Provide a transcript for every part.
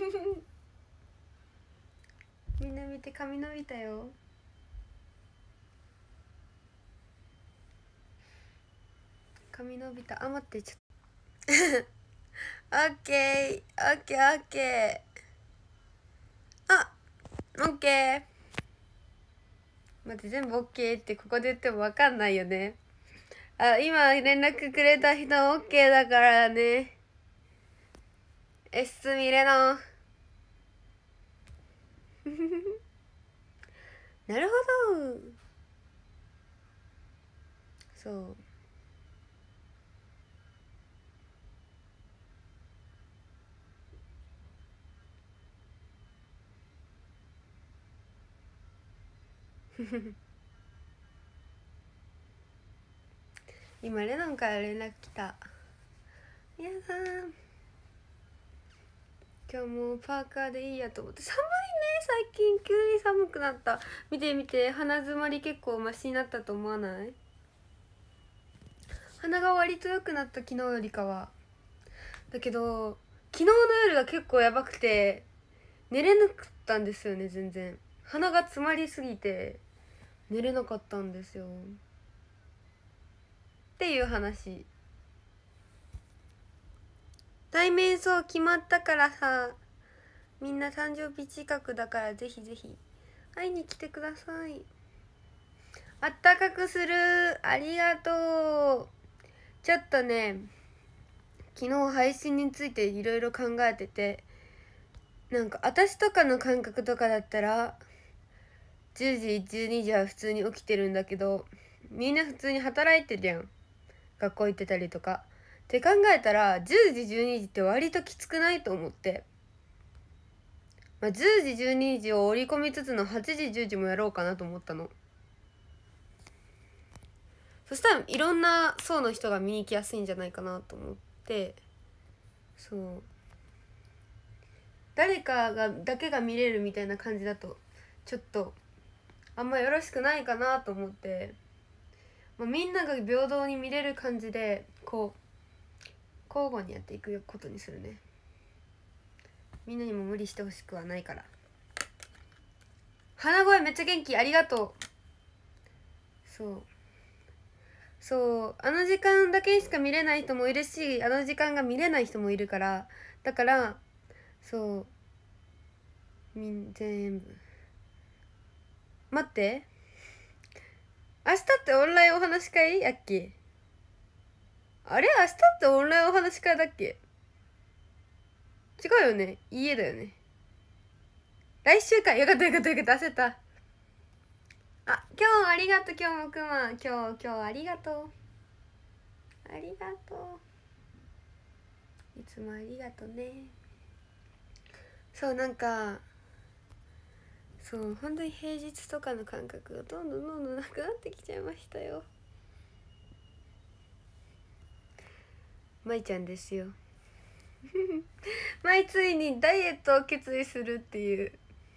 みんな見て、髪伸びたよ。髪伸びた。あ、待って、ちょっとオッケーオッケーオッケー。あ、オッケー。待って、全部オッケーってここで言っても分かんないよね。あ、今連絡くれた人オッケーだからね。すみれのなるほど。そう今レノンから連絡来た。やだー、今日もうパーカーでいいやと思って。寒いね、最近急に寒くなった。見て見て、鼻づまり結構マシになったと思わない？鼻が割と良くなった、昨日よりかは。だけど昨日の夜が結構やばくて寝れなかったんですよね。全然鼻が詰まりすぎて寝れなかったんですよっていう話。対面そう決まったからさ、みんな誕生日近くだからぜひぜひ会いに来てください。あったかくする、ありがとう。ちょっとね、昨日配信についていろいろ考えてて、なんか私とかの感覚とかだったら10時12時は普通に起きてるんだけど、みんな普通に働いてるやん、学校行ってたりとかって考えたら10時12時って割ときつくないと思って、10時12時を織り込みつつの8時10時もやろうかなと思ったの。そしたらいろんな層の人が見に行きやすいんじゃないかなと思って、そう、誰かがだけが見れるみたいな感じだとちょっとあんまよろしくないかなと思って、みんなが平等に見れる感じでこう交互にやっていくことにするね。みんなにも無理してほしくはないから。鼻声めっちゃ元気、ありがとう。そう、あの時間だけしか見れない人もいるし、あの時間が見れない人もいるから、だからそう全部待って、明日ってオンラインお話し会やっけ？あれ、明日ってオンラインお話し会だっけ？違うよね、家だよね。来週か。よかったよかったよかった、焦った。あ、今日ありがとう。今日もくま、今日ありがとう。ありがとう、いつもありがとうね。そう、なんかそう本当に平日とかの感覚がどんどんなくなってきちゃいましたよ。まいちゃんですよまいついにダイエットを決意するっていう。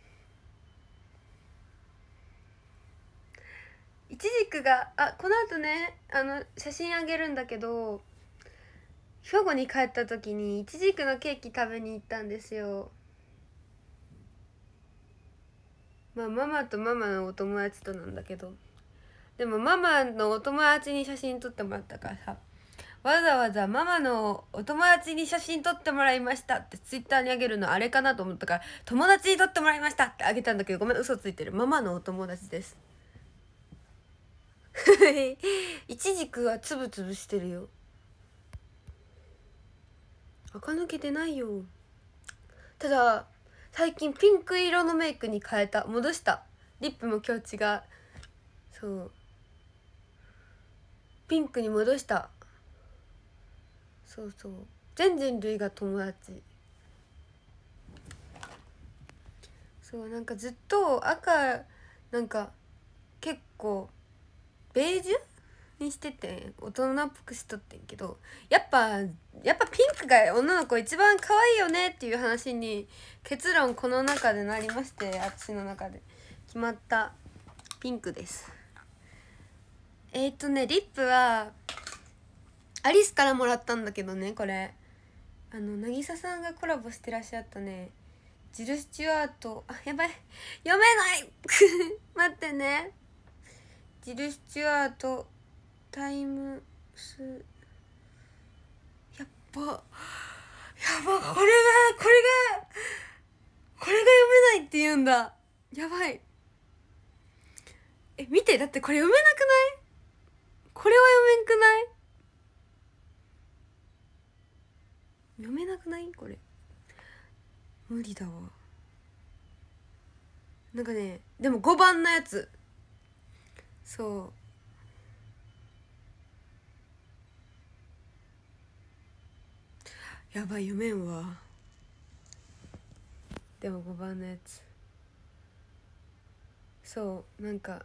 いちじくがこの後ね、写真あげるんだけど、兵庫に帰った時にいちじくのケーキ食べに行ったんですよ。ママとママのお友達となんだけど、でもママのお友達に写真撮ってもらったからさ、わざわざママのお友達に写真撮ってもらいましたってツイッターにあげるのあれかなと思ったから、友達に撮ってもらいましたってあげたんだけど、ごめん、嘘ついてる。ママのお友達ですいちじくはつぶつぶしてるよ。垢抜けてないよ。ただ最近ピンク色のメイクに変えた、戻した。リップも今日違う。そうピンクに戻した。そう全人類が友達。そうなんかずっと赤、なんか結構ベージュにしてて大人っぽくしとってんけど、やっぱピンクが女の子一番可愛いよねっていう話に結論この中でなりまして、私の中で決まったピンクです。リップはアリスからもらったんだけどね、これ渚さんがコラボしてらっしゃったねジル・スチュアート、あ、やばい、読めない待ってね。ジル・スチュアートタイムス、やっばこれが読めないって言うんだ。やばい。見て、だってこれ読めなくない？これは読めんくない？読めなくない？これ無理だわ。なんかね、でも5番のやつ、そうやばい、読めんわ。でも5番のやつ、そうなんか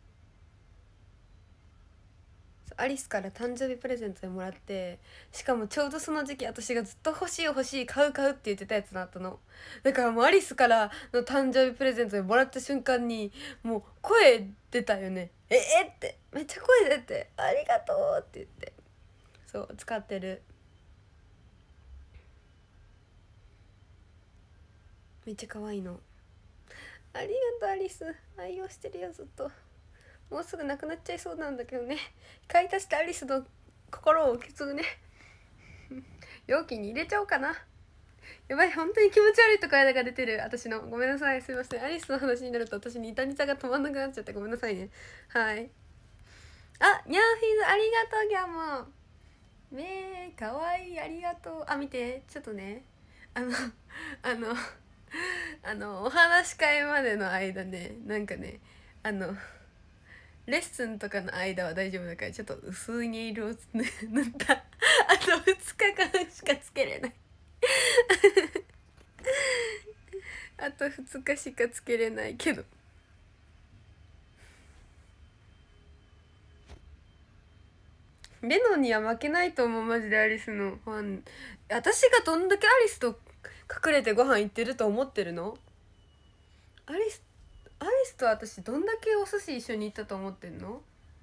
アリスから誕生日プレゼントでもらって、しかもちょうどその時期私がずっと欲しい買うって言ってたやつだったの。だからもうアリスからの誕生日プレゼントでもらった瞬間にもう声出たよね。ってめっちゃ声出て、ありがとうって言って、そう使ってる。めっちゃ可愛いの。ありがとうアリス、愛用してるよずっと。もうすぐなくなっちゃいそうなんだけどね。買い足してアリスの心を受け継ぐね容器に入れちゃおうかな。やばい、本当に気持ち悪いとかが出てる私の。ごめんなさい、すいません。アリスの話になると私ニタニタが止まんなくなっちゃってごめんなさいね。はい。あ、ニャーフィーズありがとう。ギャモかわいい、ありがとう。あ、見て、ちょっとね、お話し会までの間ね、なんかね、レッスンとかの間は大丈夫だから、ちょっと薄いネイルを塗ったあと2日間しかつけれないあと2日しかつけれないけど、レノンには負けないと思う。マジでアリスのファン。私がどんだけアリスと隠れてご飯行ってると思ってるの？アリスと私どんだけお寿司一緒に行ったと思ってんの？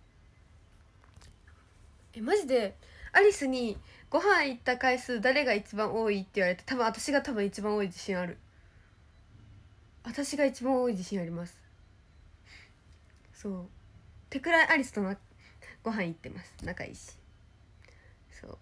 マジでアリスにご飯行った回数誰が一番多いって言われて、多分私が一番多い自信ある。私が一番多い自信あります。そうってくらいアリスとご飯行ってます。仲いいし。そう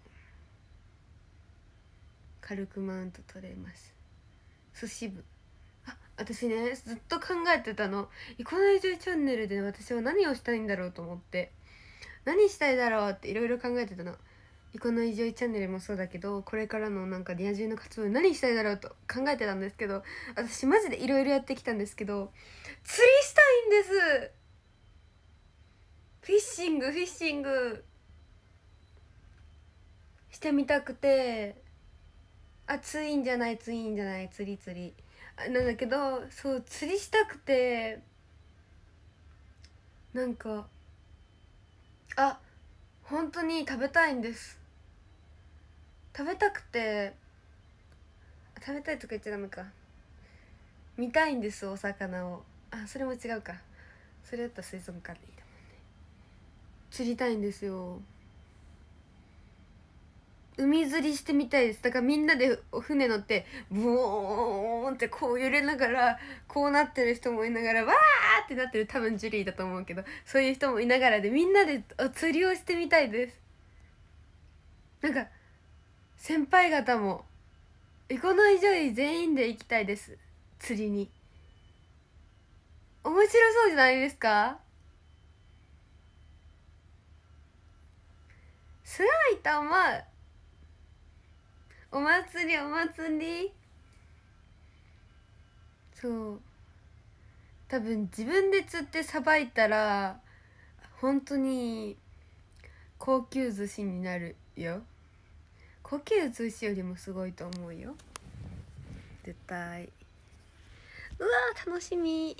軽くマウント取れます。寿司部。私ね、ずっと考えてたの。この移住チャンネルで私は何をしたいんだろうと思って、何したいだろうっていろいろ考えてたの。この移住チャンネルもそうだけど、これからのなんかリア充の活動で何したいだろうと考えてたんですけど、私マジでいろいろやってきたんですけど、釣りしたいんです。フィッシングしてみたくて、ツインじゃない釣りなんだけど、そう釣りしたくて、なんか本当に食べたいんです。食べたくて、食べたいとか言っちゃダメか。見たいんです、お魚を。それも違うか。それだったら水族館でいいだもんね。釣りたいんですよ。海釣りしてみたいです。だからみんなでお船乗ってブオーンってこう揺れながら、こうなってる人もいながら、わーってなってる、多分ジュリーだと思うけど、そういう人もいながらでみんなで釣りをしてみたいです。なんか先輩方もこの以上全員で行きたいです、釣りに。面白そうじゃないですか？埼玉お祭り。そう多分自分で釣ってさばいたら本当に高級寿司になるよ。高級寿司よりもすごいと思うよ、絶対。うわー楽しみ。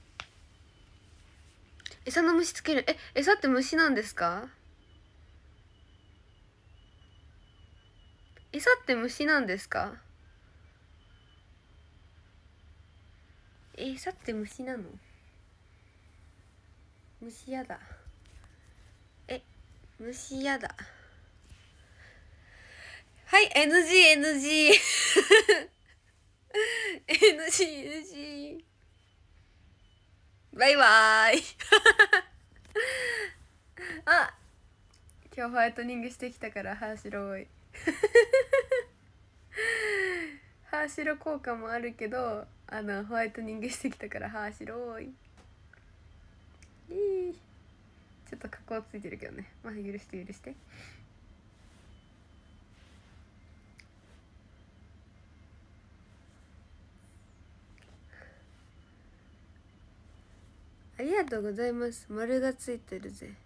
餌の虫つける。餌って虫なんですか？餌って虫なんですか？餌って虫なの？虫やだ。虫やだ。はい、NG しバイバーイあ、今日ホワイトニングしてきたから歯白い歯白効果もあるけどホワイトニングしてきたから歯白い。ちょっと加工ついてるけどね、まあ許して許して。ありがとうございます。丸がついてるぜ。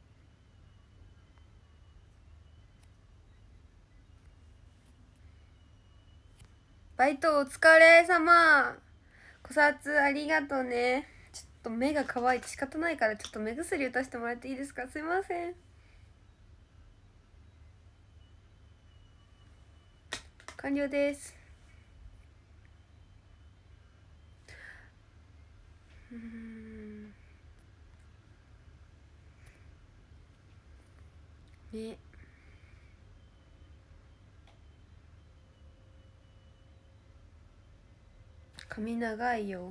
バイトお疲れ様。こさつありがとうね。ちょっと目が乾いて仕方ないからちょっと目薬打たせてもらっていいですか。すいません。完了です。ね、髪長いよ。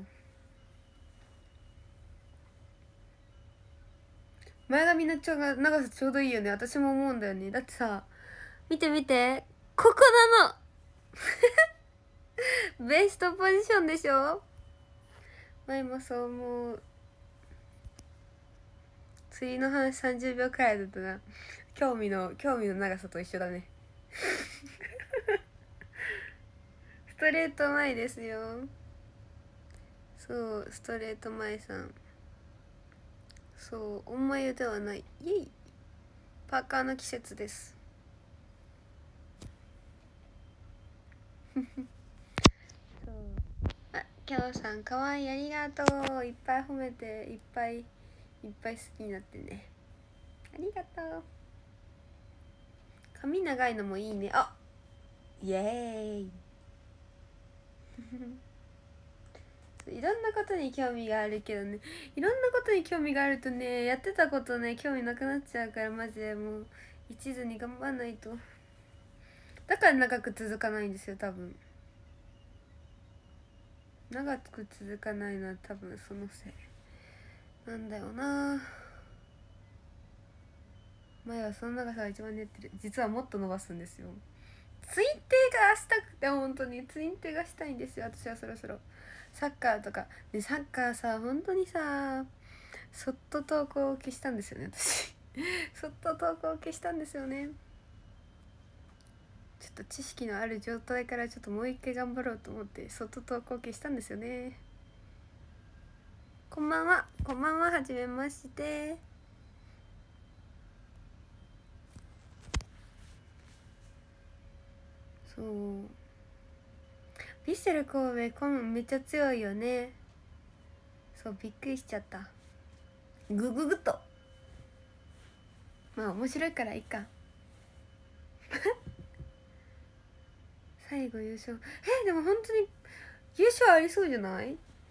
前髪の長さちょうどいいよね。私も思うんだよね。だってさ、見て見て、ここなのベストポジションでしょ。前もそう思う。釣りの話30秒くらいだったな。興味の長さと一緒だねストレート前ですよ。そう、ストレート前さん。そう、お前ではない。イエイ。パーカーの季節ですそう。あ、きょうさんかわいい、ありがとう。いっぱい褒めて、いっぱい好きになってね。ありがとう。髪長いのもいいね。あ、イエーイいろんなことに興味があるけどね、いろんなことに興味があるとね、やってたことね興味なくなっちゃうから、マジでもう一途に頑張んないと。だから長く続かないんですよ、多分。長く続かないのは多分そのせいなんだよな。前はその長さが一番似合ってる。実はもっと伸ばすんですよ。ツインテーがしたくて、本当にツインテーがしたいんですよ、私は。そろそろサッカーとかで、サッカーさ、本当にさ、そっと投稿を消したんですよね、私そっと投稿を消したんですよね。ちょっと知識のある状態からちょっともう一回頑張ろうと思ってそっと投稿を消したんですよね。こんばんは、こんばんは、はじめまして。そう、ヴィッセル神戸めっちゃ強いよね。そう、びっくりしちゃった。グググっと。まあ面白いからいいか最後優勝。でも本当に優勝ありそうじゃない？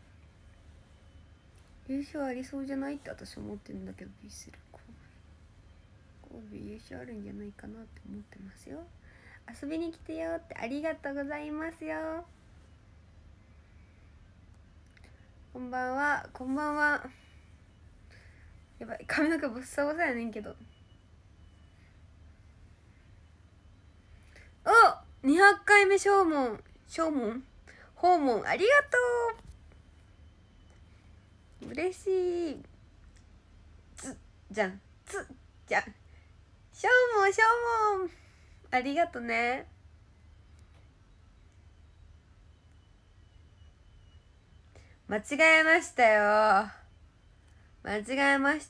優勝ありそうじゃないって私思ってるんだけど、ヴィッセル神戸優勝あるんじゃないかなって思ってますよ。遊びに来てよって、ありがとうございますよ。こんばんは、こんばんは。やばい、髪の毛ボッサボサやねんけど。お、200回目訪問ありがとう。嬉しい。じゃんしょうもんありがとね。間違えましたよ、間違えました。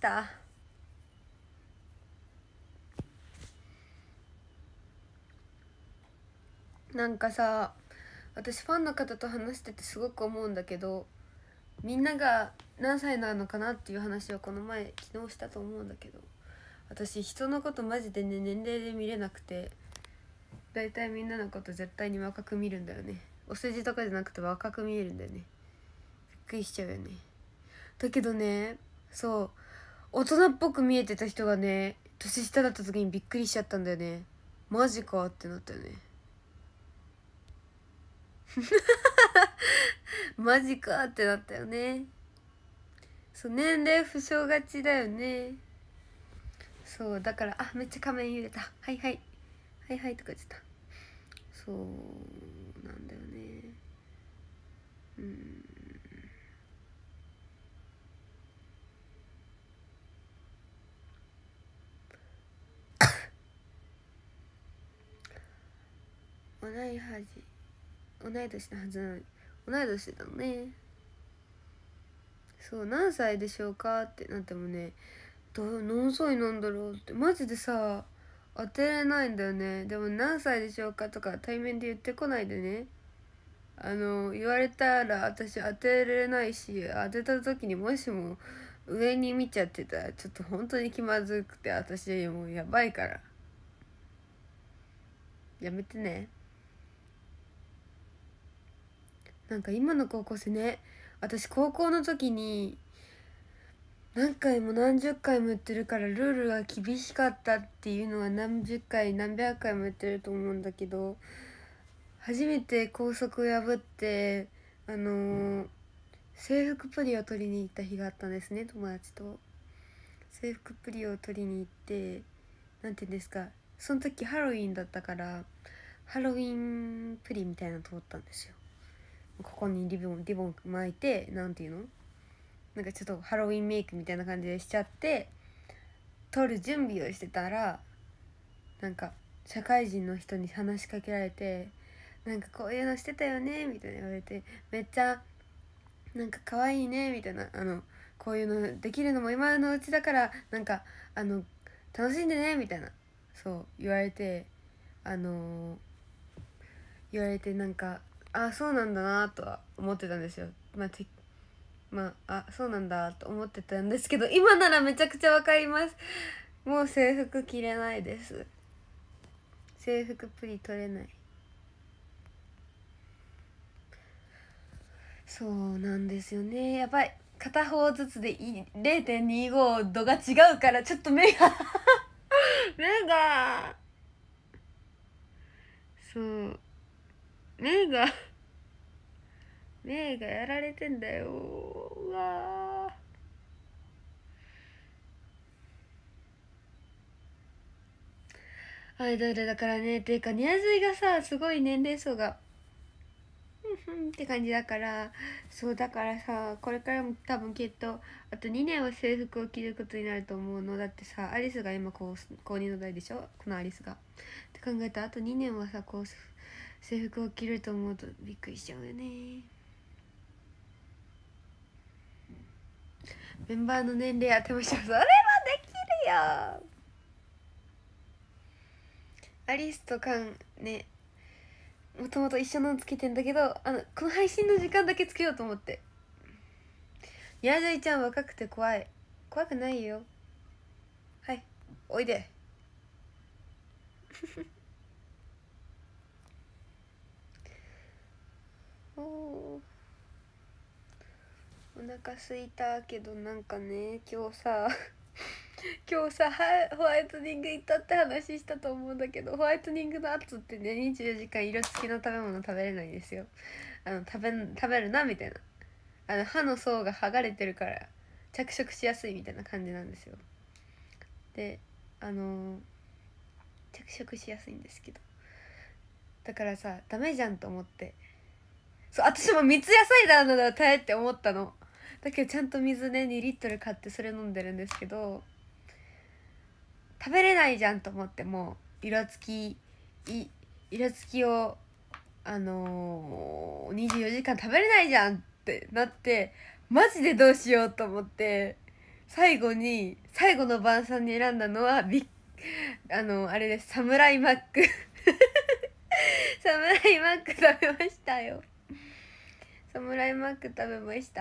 なんかさ、私ファンの方と話しててすごく思うんだけど、みんなが何歳なのかなっていう話をこの前昨日したと思うんだけど、私人のことマジでね、年齢で見れなくて、だいたいみんなのこと絶対に若く見るんだよね。お世辞とかじゃなくて若く見えるんだよね。びっくりしちゃうよね。だけどね、そう大人っぽく見えてた人がね、年下だった時にびっくりしちゃったんだよね。マジかってなったよねマジかってなったよね。そう、年齢不詳がちだよね。そうだから、あ、めっちゃ仮面揺れた、はいはいはいはいとか言ってた。そうなんだよね。同い年のはずなのに同い年だね。そう、何歳でしょうかってなってもね、何歳なんだろうってマジでさ当てれないんだよね。でも何歳でしょうかとか対面で言ってこないでね。言われたら私当てれないし、当てた時にもしも上に見ちゃってたらちょっと本当に気まずくて、私もうやばいからやめてね。なんか今の高校生ね、私高校の時に何回も何十回も言ってるからルールが厳しかったっていうのは何十回何百回も言ってると思うんだけど、初めて校則を破って制服プリを取りに行った日があったんですね、友達と。制服プリを取りに行って、なんていうんですか、その時ハロウィンだったからハロウィンプリみたいなの通ったんですよ。ここにリボン巻いて、なんていうの、なんかちょっとハロウィンメイクみたいな感じでしちゃって撮る準備をしてたら、なんか社会人の人に話しかけられて、なんかこういうのしてたよねみたいな言われて、めっちゃなんか可愛いねみたいな、こういうのできるのも今のうちだからなんか楽しんでねみたいな、そう言われて、なんか、あ、そうなんだなとは思ってたんですよ。そうなんだと思ってたんですけど、今ならめちゃくちゃわかります。もう制服着れないです。制服プリ取れない。そうなんですよね。やばい、片方ずつで0.25 度が違うからちょっと目が目がそう目がやられてんだよ。うわアイドルだからね。っていうかニャズイがさ、すごい年齢層がって感じだから、そうだからさ、これからも多分きっとあと2年は制服を着ることになると思うの。だってさ、アリスが今高2の代でしょ、このアリスが。って考えたらあと2年はさ、制服を着ると思うとびっくりしちゃうよね。メンバーの年齢当てましょう。それはできるよ。アリスとカンね、もともと一緒のつけてんだけど、この配信の時間だけつけようと思って。やじいちゃん若くて怖くないよ。はい、おいでお腹すいたけど、なんかね、今日さホワイトニング行ったって話したと思うんだけど、ホワイトニングの後ってね、24時間色付きの食べ物食べれないんですよ。食べるなみたいな、歯の層が剥がれてるから着色しやすいみたいな感じなんですよ。で着色しやすいんですけど、だからさダメじゃんと思って、そう、私も三ツ矢サイダーなら耐えって思ったの。だけどちゃんと水ね2リットル買ってそれ飲んでるんですけど、食べれないじゃんと思って、もう色付きを24時間食べれないじゃんってなって、マジでどうしようと思って、最後の晩餐に選んだのはあれです、サムライマックサムライマック食べましたよ。サムライマック食べました。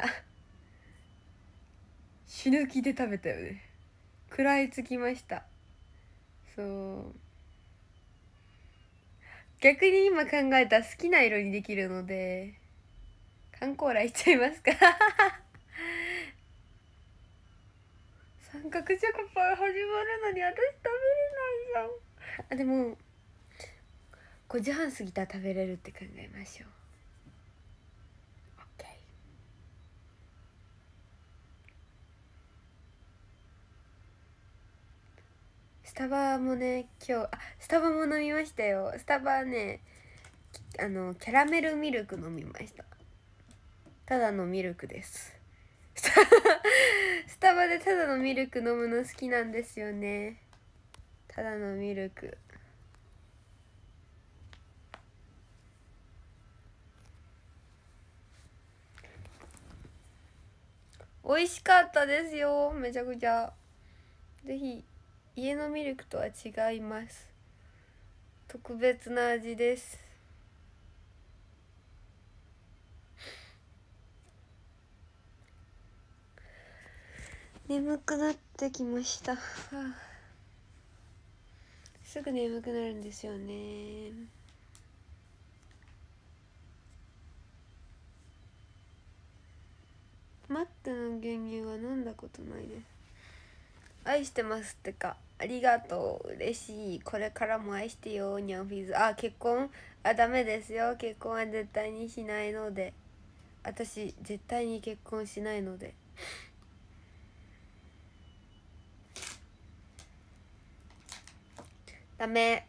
死ぬ気で食べたよね。食らいつきました。そう、逆に今考えたら好きな色にできるので缶コーラいっちゃいますか三角チョコパイ始まるのに私食べれないじゃん。あ、でも5時半過ぎたら食べれるって考えましょう。 OK。 スタバもね今日スタバも飲みましたよ。スタバねキャラメルミルク飲みました。ただのミルクです。スタバでただのミルク飲むの好きなんですよね。ただのミルク美味しかったですよ。めちゃくちゃぜひ。家のミルクとは違います。特別な味です。眠くなってきました、すぐ眠くなるんですよね。マックの牛乳は飲んだことないです。愛してますってか、ありがとう、嬉しい、これからも愛してよニャンフィーズ。結婚ダメですよ。結婚は絶対にしないので。私絶対に結婚しないので。ダメ。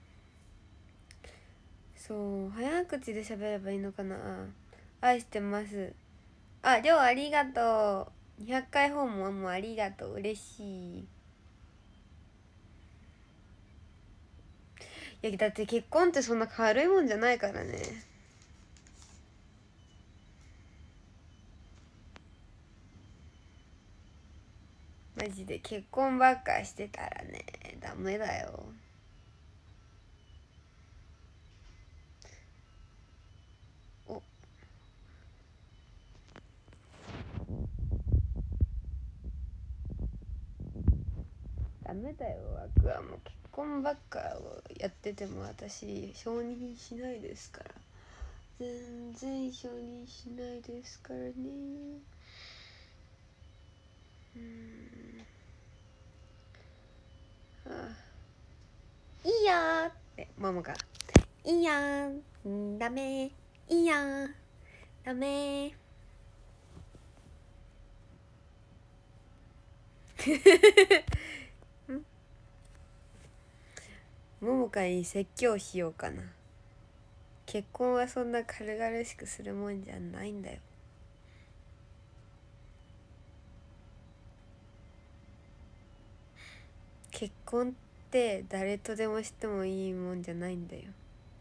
そう早口で喋ればいいのかな。愛してます。りょうありがとう。200回訪問もありがとう、嬉しい。いやだって結婚ってそんな軽いもんじゃないからね。マジで結婚ばっかしてたらねダメだよ。ダメだよ。僕はもう結婚ばっかをやってても私承認しないですから。全然承認しないですからね。いいやってママがいいやんダメいいやんダメももかに説教しようかな。結婚はそんな軽々しくするもんじゃないんだよ。結婚って誰とでもしてもいいもんじゃないんだよ。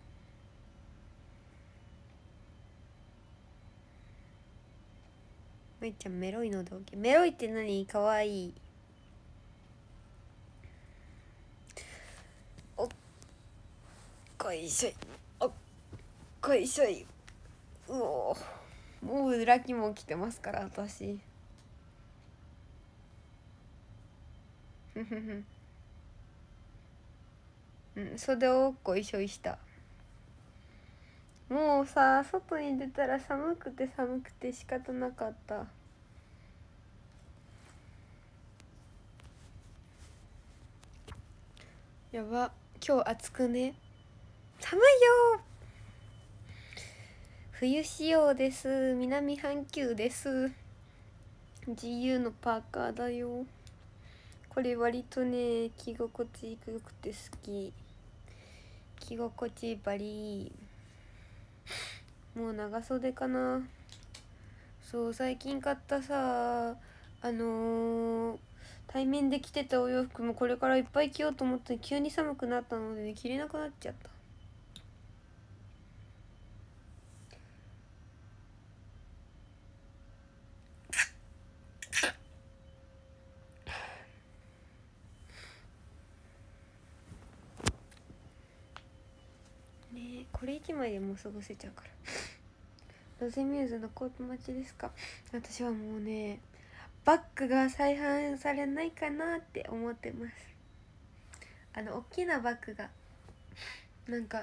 まいちゃんメロいので OK。 メロいって何？かわいい。おっこいしょいおっこいしょい。もう裏起も起きてますから私。ふふふ袖をおっこいしょいした。もうさ外に出たら寒くて仕方なかった。やば、今日暑くね。寒いよ。冬仕様です。南半球です。GU のパーカーだよ。これ割とね着心地よくて好き。着心地バリー。もう長袖かな。そう最近買ったさ対面で着てたお洋服もこれからいっぱい着ようと思って急に寒くなったので、ね、着れなくなっちゃった。ね、これ1枚でもう過ごせちゃうから。ロゼミューズのコート待ちですか？私はもうねバッグが再販されないかなって思ってます。大きなバッグがなんか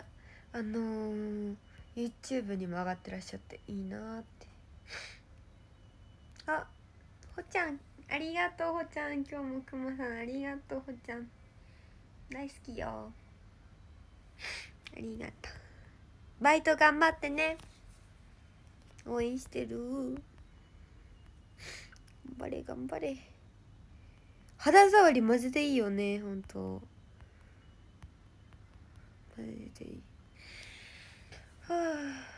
YouTube にも上がってらっしゃっていいなーって。ほちゃんありがとう。ほちゃん今日もくまさんありがとう。ほちゃん大好きよ。ありがとう。バイト頑張ってね。応援してる。頑張れ頑張れ。 肌触りマジでいいよね、ほんとマジでいい。はあ、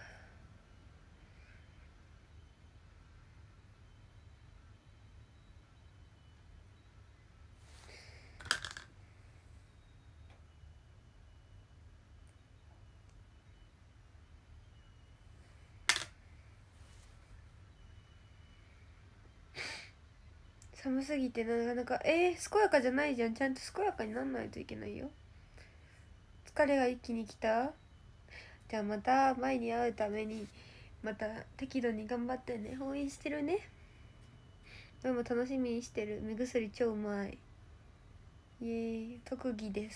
寒すぎてなかなか健やかじゃないじゃん。ちゃんと健やかになんないといけないよ。疲れが一気にきた。じゃあまた前に会うためにまた適度に頑張ってね。応援してるね。でも楽しみにしてる。目薬超うまい。イエーイ、特技です。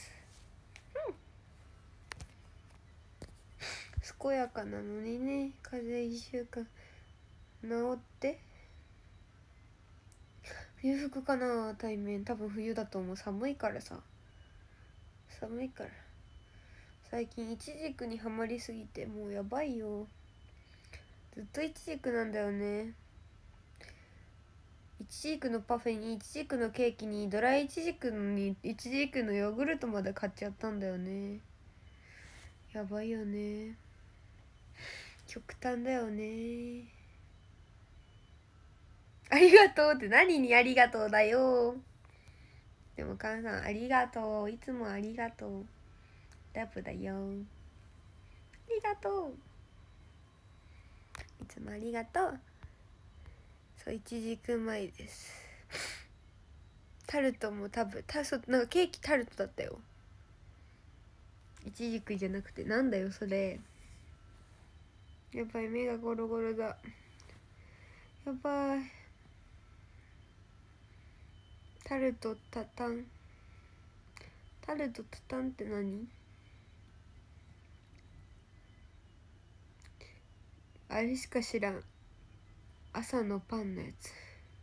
健やかなのにね。風邪1週間治って。冬服かな、対面。多分冬だと思う。寒いからさ。寒いから。最近イチジクにはまりすぎてもうやばいよ。ずっとイチジクなんだよね。イチジクのパフェにイチジクのケーキにドライイチジクにイチジクのヨーグルトまで買っちゃったんだよね。やばいよね。極端だよね。ありがとうって何にありがとうだよ。でも母さんありがとう、いつもありがとう、ラブだよ。ありがとう、いつもありがとう。そう、いちじく米です。タルトもなんかケーキタルトだったよ。いちじくじゃなくて。なんだよそれ。やばい、目がゴロゴロだ。やばい。タルトタタン。タルトタタンって何？あれしか知らん。朝のパンのやつ。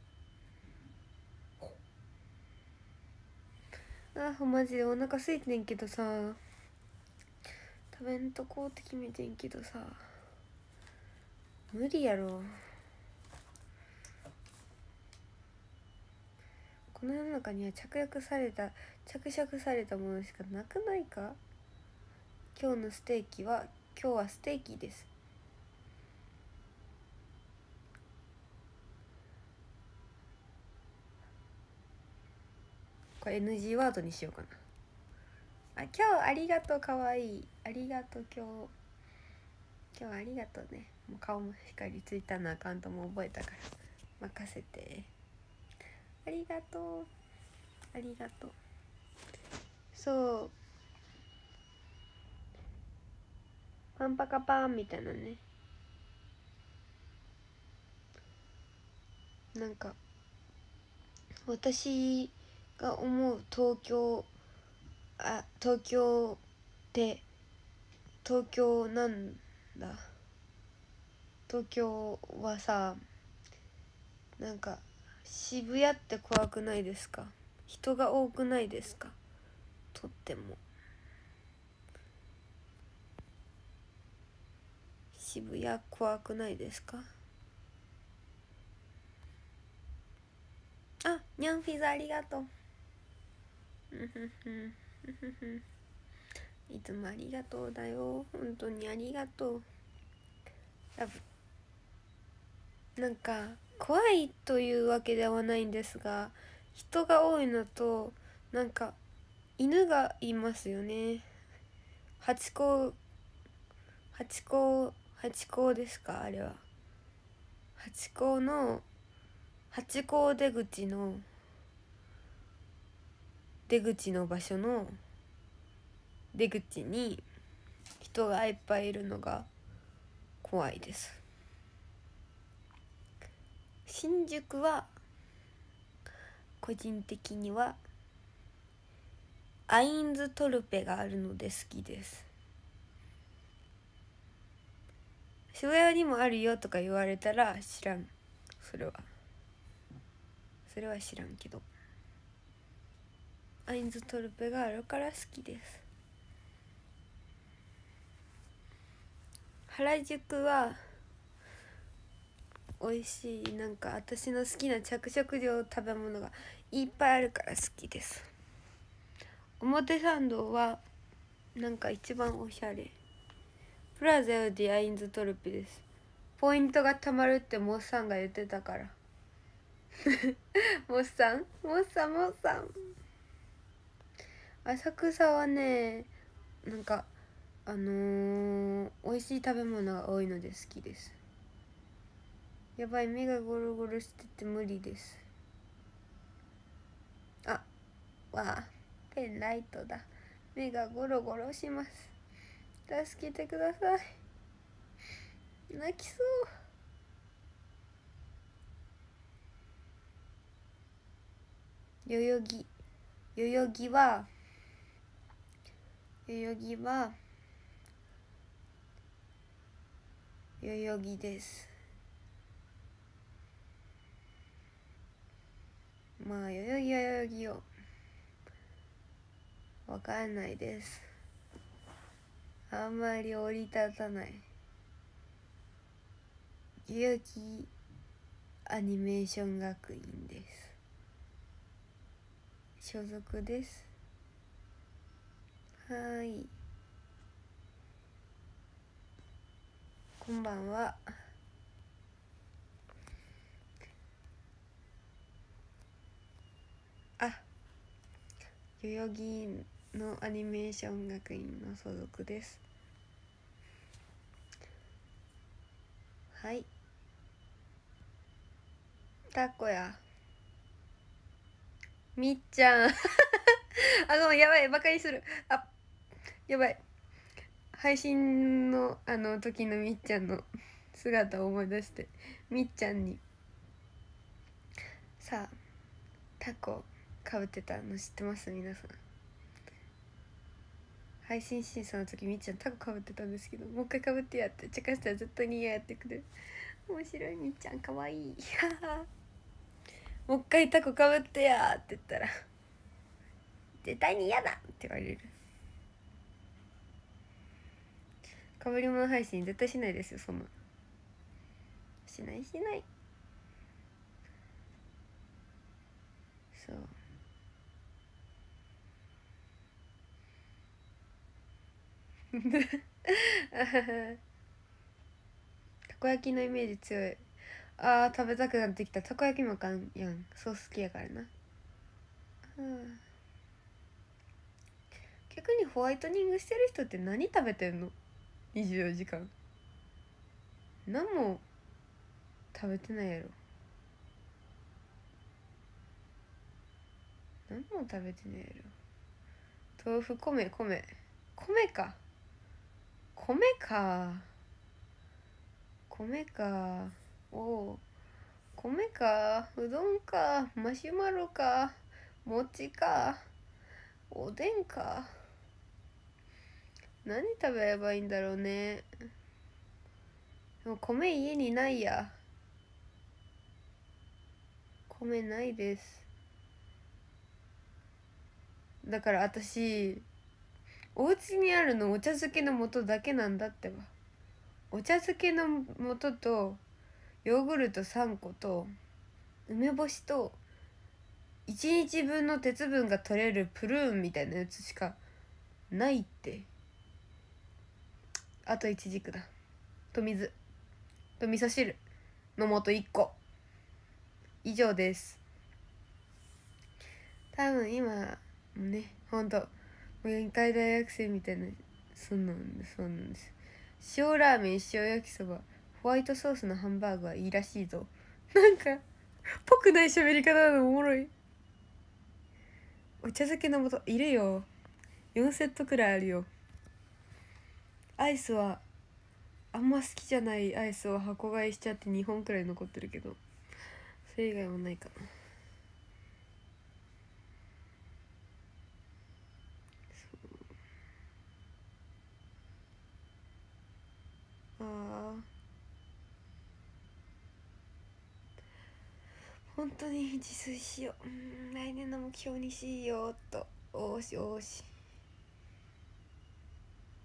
マジでお腹空いてんけどさ、食べんとこうって決めてんけどさ、無理やろ。この世の中には着色されたものしかなくないか。今日はステーキです。これ NG ワードにしようかな。今日ありがとう、かわいい。ありがとう、今日ありがとうね。もう顔もしっかりツイッターのアカウントも覚えたから任せて。ありがとう、ありがとう。そう、パンパカパンみたいなね。なんか私が思う東京って東京なんだ。東京はさ、なんか渋谷って怖くないですか？人が多くないですか？とっても。渋谷怖くないですか？ニャンフィズありがとう。いつもありがとうだよ。本当にありがとう。ラブ。なんか怖いというわけではないんですが、人が多いのと、なんか犬がいますよね。ハチ公ですか、あれは。ハチ公出口の場所の出口に人がいっぱいいるのが怖いです。新宿は個人的にはアインズトルペがあるので好きです。渋谷にもあるよとか言われたら知らん。それは知らんけど、アインズトルペがあるから好きです。原宿は美味しい、なんか私の好きな着色料食べ物がいっぱいあるから好きです。表参道はなんか一番おしゃれ。プラザよりアインズトルペです。ポイントがたまるってモッさんが言ってたからモッさん浅草はね、なんか美味しい食べ物が多いので好きです。やばい、目がゴロゴロしてて無理です。あ、わあ、ペンライトだ。目がゴロゴロします。助けてください。泣きそう。代々木は代々木です。まあ代々木は代々木よ。わかんないです。あんまり降り立たない。代々木アニメーション学院です。所属です。はい、こんばんは。あ、代々木のアニメーション学院の所属です。はい、たこやみっちゃんやばい、バカにする。あ、やばい、配信の時のみっちゃんの姿を思い出して、みっちゃんにさあタコかぶってたの知ってます？皆さん。配信審査の時みっちゃんタコかぶってたんですけど、もう一回かぶってやってちゃかしたら絶対に嫌やってくれる。面白い、みっちゃんかわいいもう一回タコかぶってやって言ったら絶対に嫌だって言われる。かぶり物配信絶対しないですよ、そんな。しないそうたこ焼きのイメージ強い。食べたくなってきた。たこ焼きもあかんやん、ソース好きやからな。逆にホワイトニングしてる人って何食べてんの？24時間何も食べてないやろ。何も食べてないやろ。豆腐、米かおお、米か、うどんか、マシュマロか、餅か、おでんか。何食べればいいんだろうね。でも米家にないや。米ないです。だから私お家にあるのお茶漬けの素だけなんだってば。お茶漬けの素とヨーグルト3個と梅干しと1日分の鉄分が取れるプルーンみたいなやつしかないって。あとイチジクだと水と味噌汁の素1個以上です。多分今ね、ほんと限界大学生みたいな、そうなんです。塩ラーメン、塩焼きそば、ホワイトソースのハンバーグはいいらしいぞ。なんかぽくない喋り方なのおもろい。お茶漬けの素いるよ。4セットくらいあるよ。アイスはあんま好きじゃないアイスを箱買いしちゃって2本くらい残ってるけど、それ以外はないかな。本当に自炊しよう。来年の目標にしようっと。おしヨ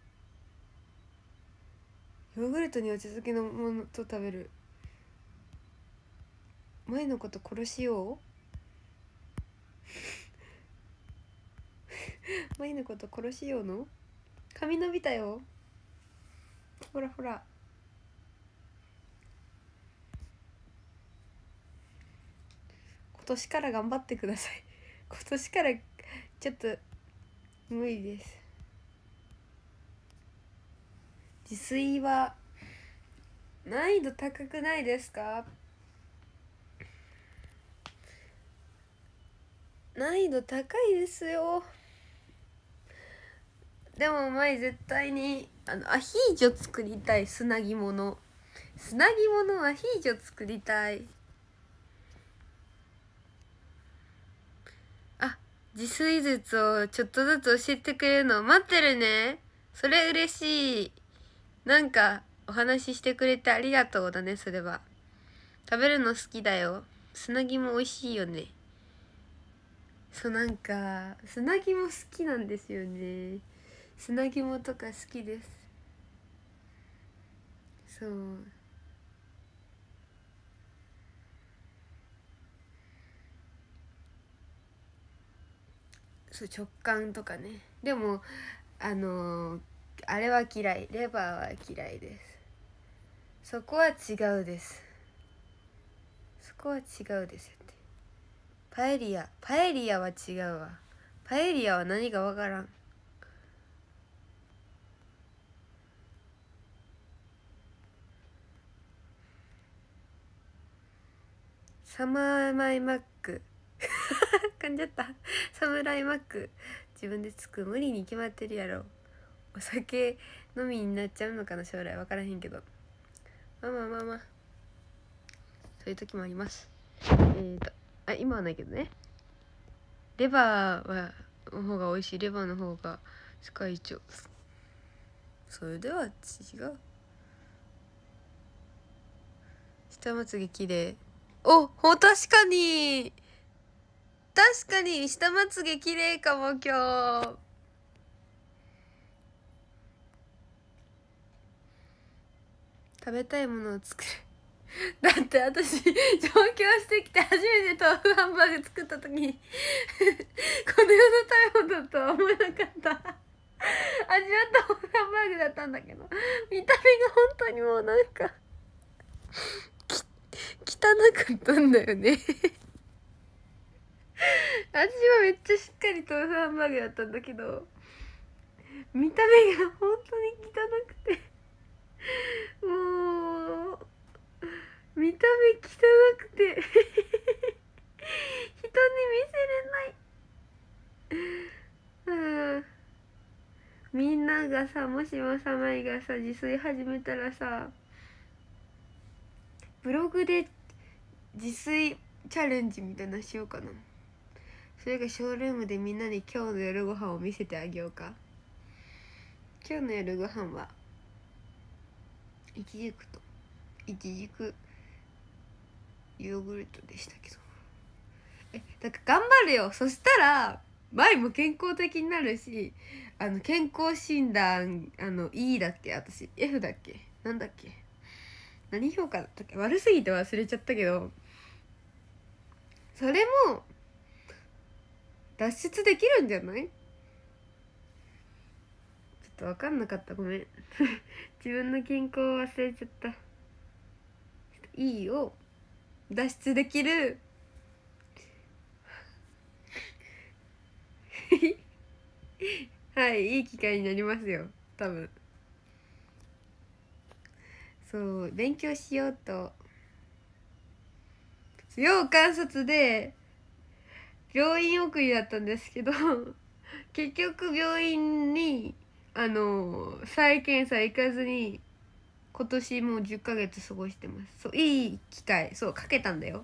ーグルトにお茶漬けのものと食べる。 前のこと殺しよう前のこと殺しようの髪伸びたよ、ほらほら。今年から頑張ってください今年からちょっと無理です。自炊は難易度高くないですか？難易度高いですよ。でも前絶対にアヒージョ作りたい。砂肝のアヒージョ作りたい。あ、自炊術をちょっとずつ教えてくれるの待ってるね。それ嬉しい。なんかお話ししてくれてありがとうだね。それは食べるの好きだよ。砂肝美味しいよね。そう、なんか砂肝好きなんですよね。砂肝とか好きです。そうそう、直感とかね。でもあれは嫌い。レバーは嫌いです。そこは違うです。そこは違うですよって。パエリアは違うわ。パエリアは何かわからん。サマーマイマック噛んじゃった。サムライマック自分で作る。無理に決まってるやろ。お酒飲みになっちゃうのかな将来。分からへんけど、まあそういう時もあります。今はないけどね。レバーの方が美味しい。レバーの方が世界一。それでは違う。下まつげ綺麗。確かに下まつげ綺麗かも今日。食べたいものを作るだって私上京してきて初めて豆腐ハンバーグ作った時にこの世の食べ物とは思えなかった味は豆腐ハンバーグだったんだけど、見た目が本当にもうなんか汚かったんだよね味はめっちゃしっかり豆腐ハンバーグだったんだけど、見た目が本当に汚くてもう見た目汚くて人に見せれない。みんながさ、もしもさまいがさ自炊始めたらさ、ブログで自炊チャレンジみたいなしようかな。それがショールームでみんなに今日の夜ご飯を見せてあげようか。今日の夜ご飯はイチジクヨーグルトでしたけど、だから頑張るよ。そしたら前も健康的になるし、健康診断E だっけ、私 F だっけ、なんだっけ、何評価だったっけ、悪すぎて忘れちゃったけど、それも脱出できるんじゃない？ちょっと分かんなかった、ごめん自分の健康を忘れちゃった。いいを脱出できるはい、いい機会になりますよ多分。そう勉強しようと、要観察で病院送りだったんですけど結局病院に再検査行かずに今年もう10ヶ月過ごしてます。そう、いい機会、そうかけたんだよ。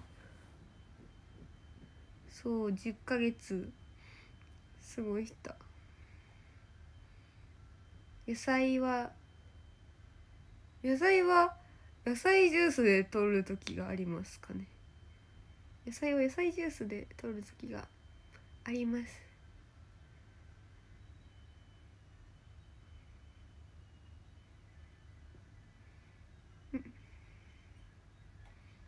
そう10ヶ月過ごした。野菜野菜ジュースで取る時がありますかね。野菜を野菜ジュースで取る時があります。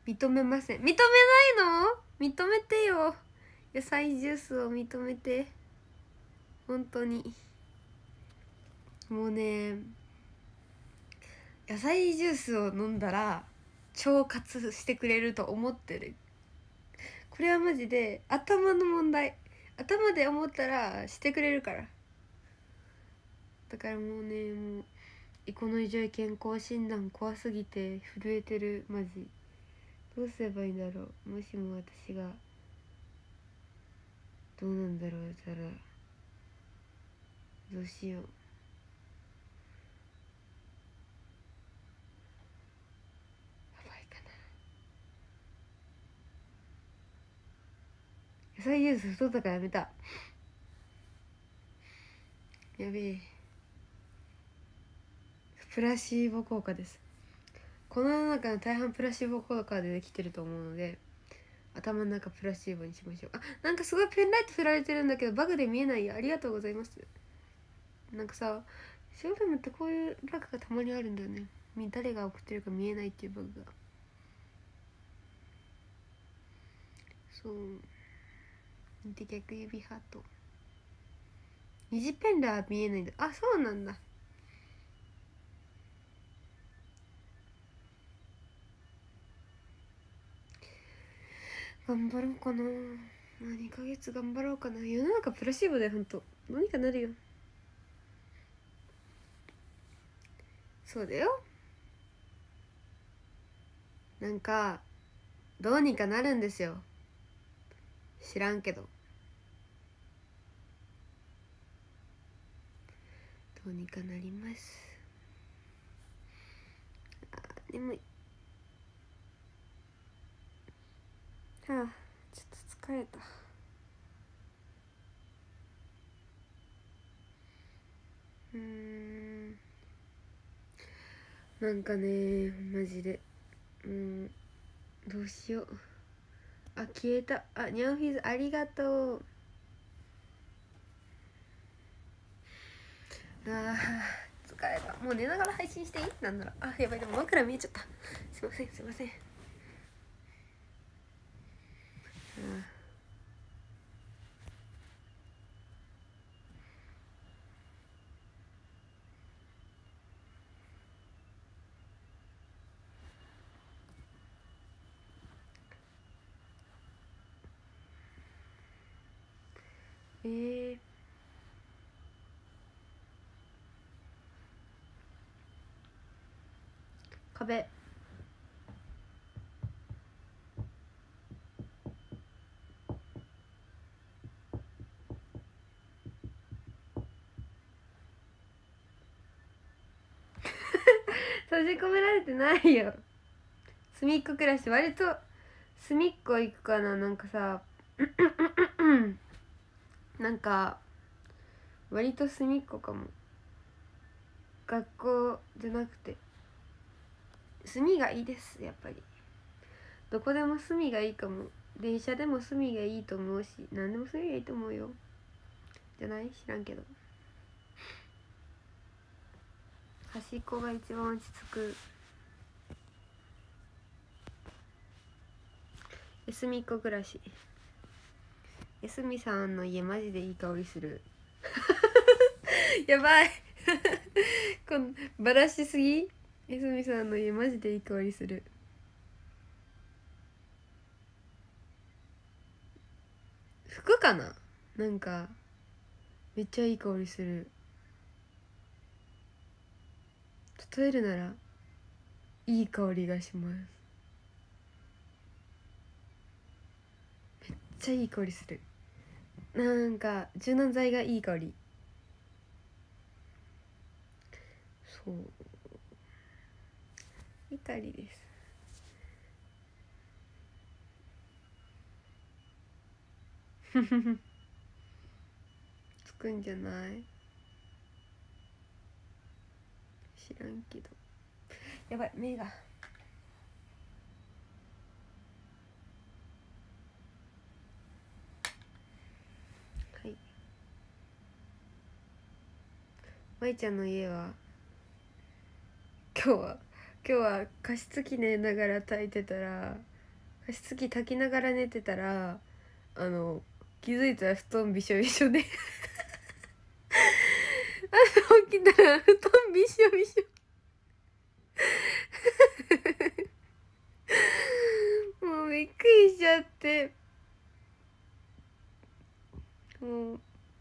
認めません。認めないの？認めてよ。野菜ジュースを認めて。本当にもうね、野菜ジュースを飲んだら腸活してくれると思ってる。これはマジで頭の問題。頭で思ったらしてくれるから。だからもうね、もうエコの異常健康診断怖すぎて震えてる。マジどうすればいいんだろう。もしも私がどうなんだろうたらどうしよう。やばいかな。野菜ジュース太ったからやめた。やべえ。プラシーボ効果です。この世の中の大半プラシーボ効果でできてると思うので、頭の中プラシーボにしましょう。あ、なんかすごいペンライト振られてるんだけどバグで見えないよ。ありがとうございます。なんかさ、ショールームってこういうバグがたまにあるんだよね。誰が送ってるか見えないっていうバグが。そう。見て、逆指ハート。二次ペンラー見えないんだ。あ、そうなんだ。頑張ろうかな。まあ2ヶ月頑張ろうかな。世の中プラシーボだよ、ほんと。どうにかなるよ。そうだよ。なんかどうにかなるんですよ。知らんけどどうにかなります。あ、眠い。はあ、ちょっと疲れた。なんかね、マジでどうしよう。あ、消えた。あ、ニャンフィズありがとう。あー、疲れた。もう寝ながら配信していい？なんなら。あ、やばい、でも枕見えちゃった。すいません、すいません。壁。閉じ込められてないよ。隅っこ暮らし。割と隅っこ行くかな。なんかさなんか割と隅っこかも。学校じゃなくて隅がいいです。やっぱりどこでも隅がいいかも。電車でも隅がいいと思うし、何でも隅がいいと思うよ。じゃない？知らんけど。端っこが一番落ち着く。隅っこ暮らし。えすみさんの家マジでいい香りする。やばいこのバラしすぎ。えすみさんの家マジでいい香りする。服かな。なんかめっちゃいい香りする。例えるならいい香りがします。めっちゃいい香りする。なんか柔軟剤がいい香り。そうイタリです。つくんじゃない？知らんけど。やばい、目が。はい。まいちゃんの家は今日は加湿器寝ながら炊いてたら加湿器炊きながら寝てたら気づいたら布団びしょびしょで起きたら布団びしょびしょもうびっくりしちゃって、もう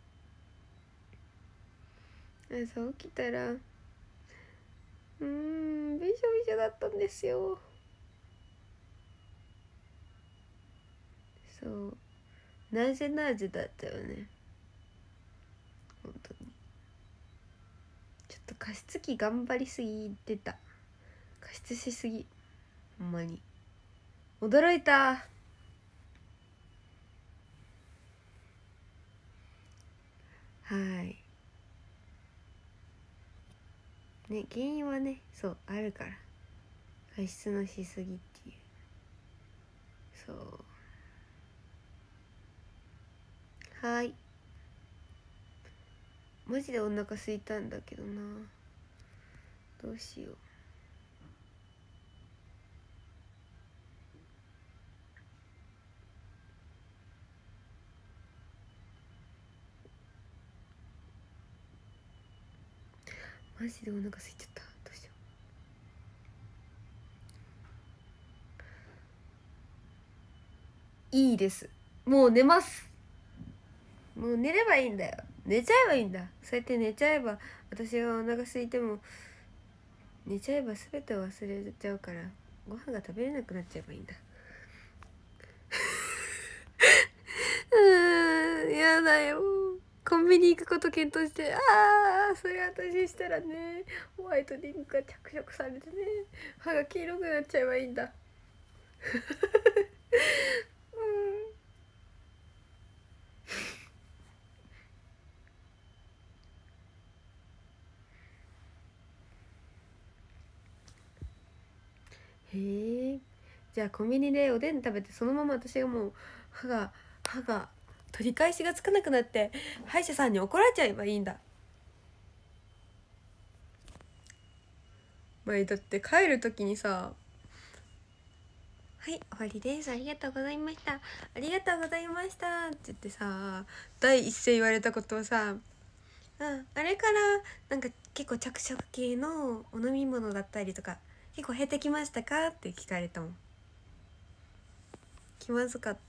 朝起きたらびしょびしょだったんですよ。そうなぜだったよね、本当に。ちょっと加湿器頑張りすぎてた、加湿しすぎ、ほんまに驚いた。はいね、原因はね、そうあるから、加湿のしすぎっていう。そうはい、マジでお腹空いたんだけどな、どうしよう。マジでお腹空いちゃった、どうしよう。いいです、もう寝ます。もう寝ればいいんだよ、寝ちゃえばいいんだ。そうやって寝ちゃえば、私がお腹空いても寝ちゃえば全て忘れちゃうから、ご飯が食べれなくなっちゃえばいいんだ。やだよ、コンビニ行くこと検討して、それ私したらね、ホワイトニングが着色されてね、歯が黄色くなっちゃえばいいんだ。へえ、じゃあコンビニでおでん食べて、そのまま私がもう歯が取り返しがつかなくなって歯医者さんに怒られちゃえばいいんだ。前だって帰る時にさ、はい終わりです、ありがとうございました、ありがとうございましたって言ってさ、第一声言われたことをさ、あれからなんか結構着色系のお飲み物だったりとか結構減ってきましたかって聞かれたもん。気まずかった。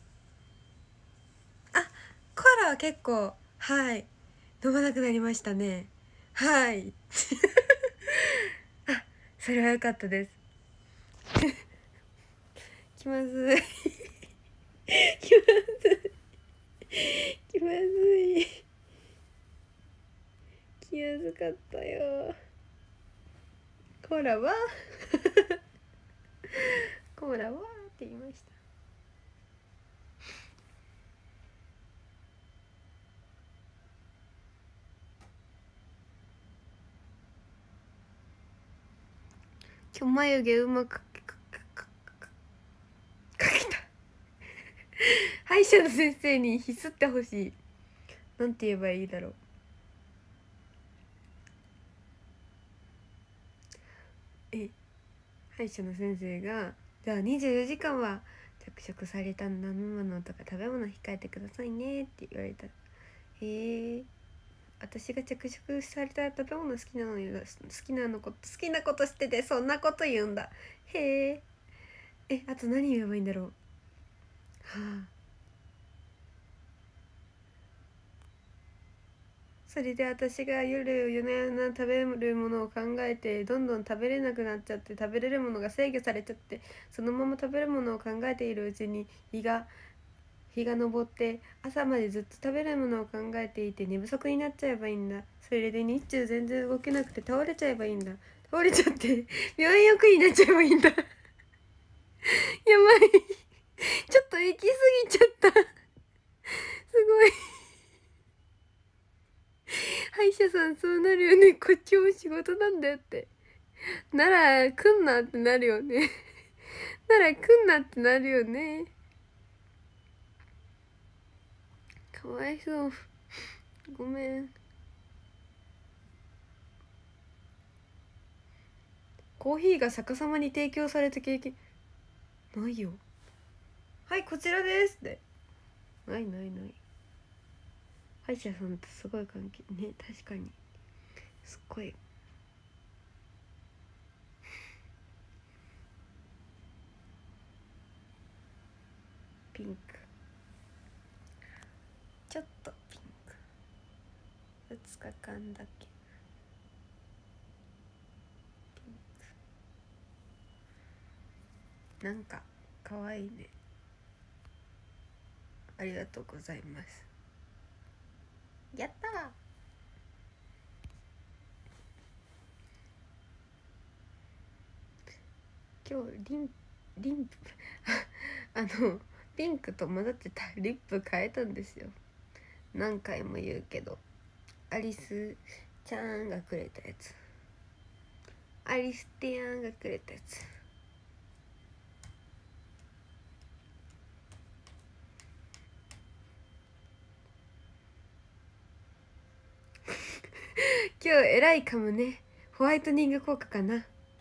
コーラは結構はい飲まなくなりましたね。はいそれは良かったです気まずい気まずい気まずい、気まずかったよ。コーラはコーラはって言いました。今日眉毛うまく描けた歯医者の先生にひすってほしい。なんて言えばいいだろう。歯医者の先生がじゃあ24時間は着色された飲み物とか食べ物控えてくださいねって言われたら、私が着色された食べ物好きなのに好きなことしててそんなこと言うんだ。へえ、あと何言えばいいんだろう。はあ、それで私が夜な夜な食べるものを考えてどんどん食べれなくなっちゃって、食べれるものが制御されちゃって、そのまま食べるものを考えているうちに日が昇って朝までずっと食べるものを考えていて寝不足になっちゃえばいいんだ。それで日中全然動けなくて倒れちゃえばいいんだ。倒れちゃって病院役になっちゃえばいいんだやばいちょっと行き過ぎちゃったすごい歯医者さんそうなるよね、こっちも仕事なんだよって。なら来んなってなるよねなら来んなってなるよね。かわいそう、ごめん。コーヒーが逆さまに提供された経験、 ないよ。はいこちらですってないないない。歯医者さんとすごい関係ね。確かにすっごい。ピンクちょっとピンク2日間だけピンクなんかかわいいね。ありがとうございます。やったー。今日リンプピンクと混ざってたリップ変えたんですよ。何回も言うけど、アリスちゃんがくれたやつ、アリスティアンがくれたやつ。今日偉いかもね。ホワイトニング効果かな。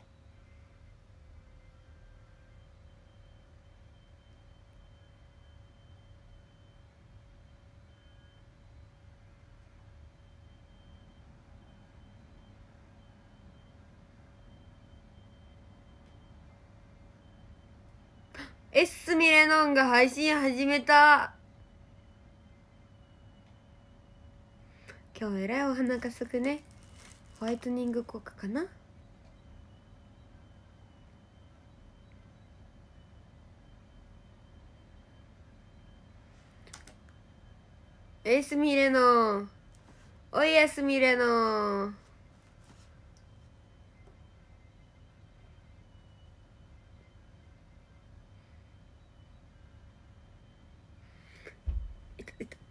エッスミレノンが配信始めた。今日偉いお花が咲くね。ホワイトニング効果かな。エスミレノン、おいエスミレノン。いたいた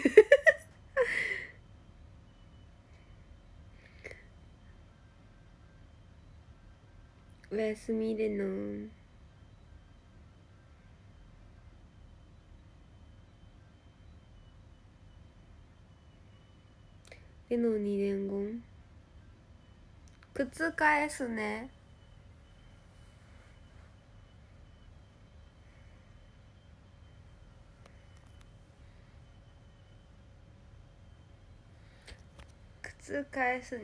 おやすみレノン。レノンに伝言。靴返すね。靴返すね。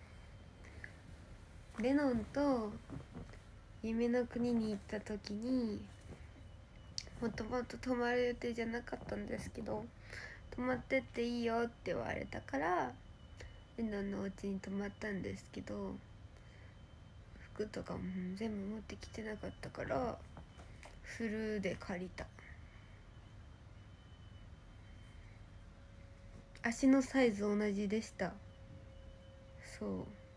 レノンと夢の国に行った時に、もともと泊まる予定じゃなかったんですけど、泊まってっていいよって言われたからレノンのお家に泊まったんですけど、服とかも全部持ってきてなかったからフルで借りた。足のサイズ同じでした。そう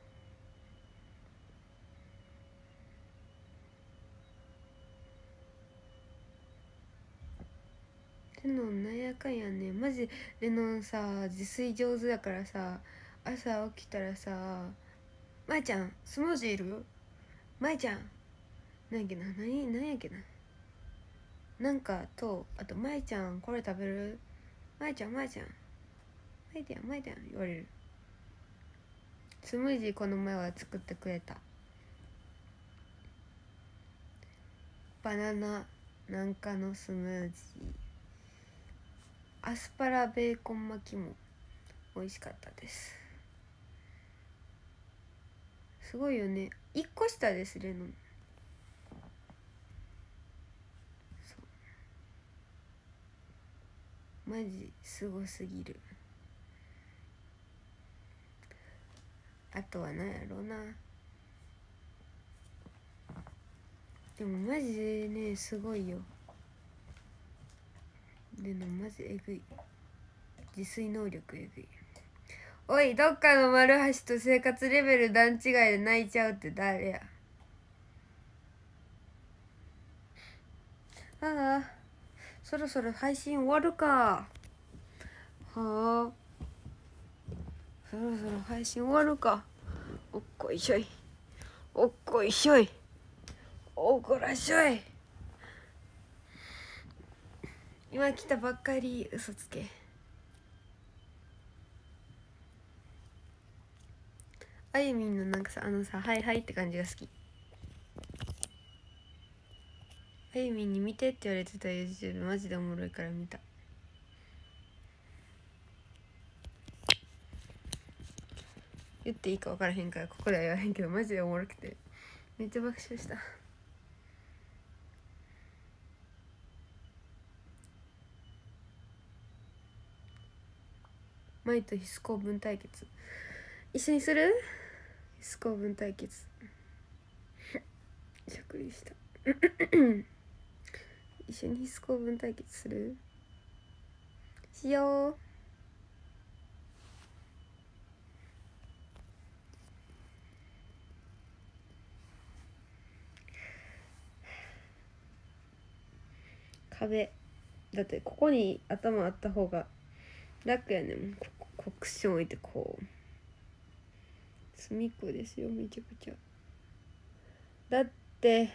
レノンなんやかんやね。マジレノンさ自炊上手だからさ、朝起きたらさ「まいちゃんスムージーいる？まいちゃんなんやっけな、なんやっけな、なんかと、あとまいちゃんこれ食べる？まいちゃんまいちゃんまいてやんまいてやん」言われる。スムージーこの前は作ってくれた。バナナなんかのスムージー、アスパラベーコン巻きも美味しかったです。すごいよね。1個下ですレノン。マジすごすぎる。あとは何やろうな。でもマジでねすごいよ。でもマジえぐい。自炊能力えぐい。おい、どっかの丸橋と生活レベル段違いで泣いちゃうって誰や。ああ、そろそろ配信終わるか。はあ、そろそろ配信終わるか。おっこいしょい、おっこいしょい、おこらしょい。今来たばっかり、嘘つけ。あゆみんのなんかさ、はいはいって感じが好き。あヘイミンに見てって言われてた YouTube マジでおもろいから見た。言っていいか分からへんからここでは言わへんけどマジでおもろくてめっちゃ爆笑した。マイと必須公文対決一緒にする？必須公文対決しゃくりした一緒に必須公文対決する？しよう。壁だってここに頭あった方が楽やねん。クッション置いてこう隅っこですよ。めちゃくちゃだって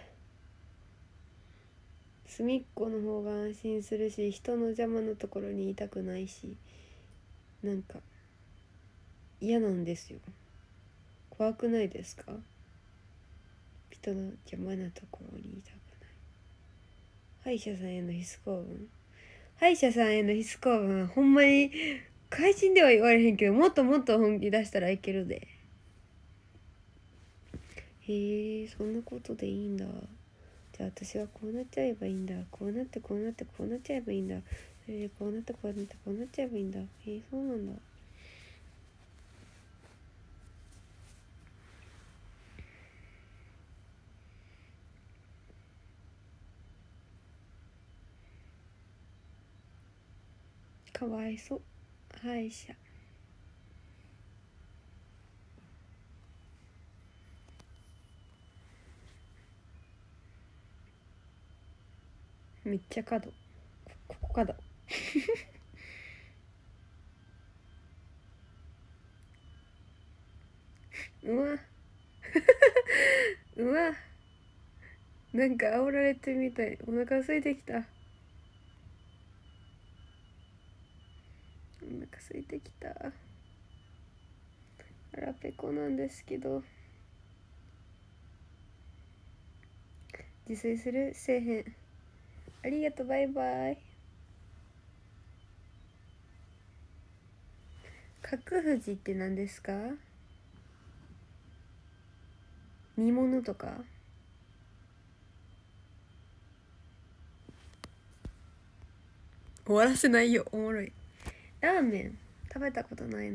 隅っこの方が安心するし人の邪魔のところにいたくないしなんか嫌なんですよ。怖くないですか？人の邪魔なところにいたくない。歯医者さんへの必須公文。歯医者さんへの必須公文はほんまに会心では言われへんけどもっともっと本気出したらいけるで。へえ、そんなことでいいんだ。じゃあ私はこうなっちゃえばいいんだ。こうなってこうなってこうなっちゃえばいいんだ。それでこうなってこうなってこうなっちゃえばいいんだ。そうなんだ。かわいそう歯医者。めっちゃ角ここ角うわうわなんか煽られてみたい。お腹空いてきた。お腹空いてきた。腹ペコなんですけど自炊する？せえへん。ありがとう。バイバイ。角富士って何ですか？煮物とか？終わらせないよ。おもろい。ラーメン食べたことないな。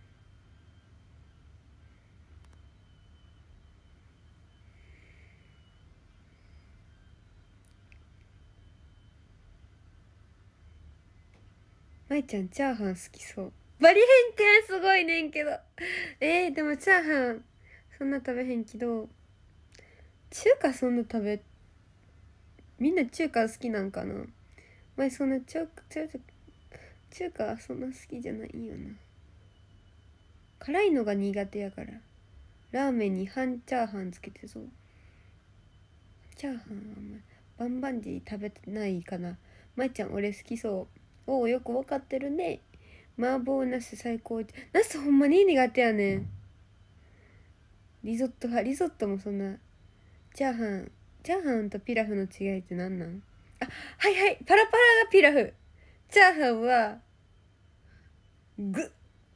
まいちゃんチャーハン好きそう。バリ偏見すごいねんけどでもチャーハンそんな食べへんけど中華そんなみんな中華好きなんかな。前そんな中華そんな好きじゃないよな。辛いのが苦手やからラーメンに半チャーハンつけてそう。チャーハンはあんまりバンバンジー食べてないかな。まいちゃん俺好きそう。おおよく分かってるね。麻婆ナス最高。ナスほんまに苦手やねん。リゾット派。リゾットもそんな。チャーハンとピラフの違いって何なん？はいはいパラパラがピラフ。チャーハンはグ。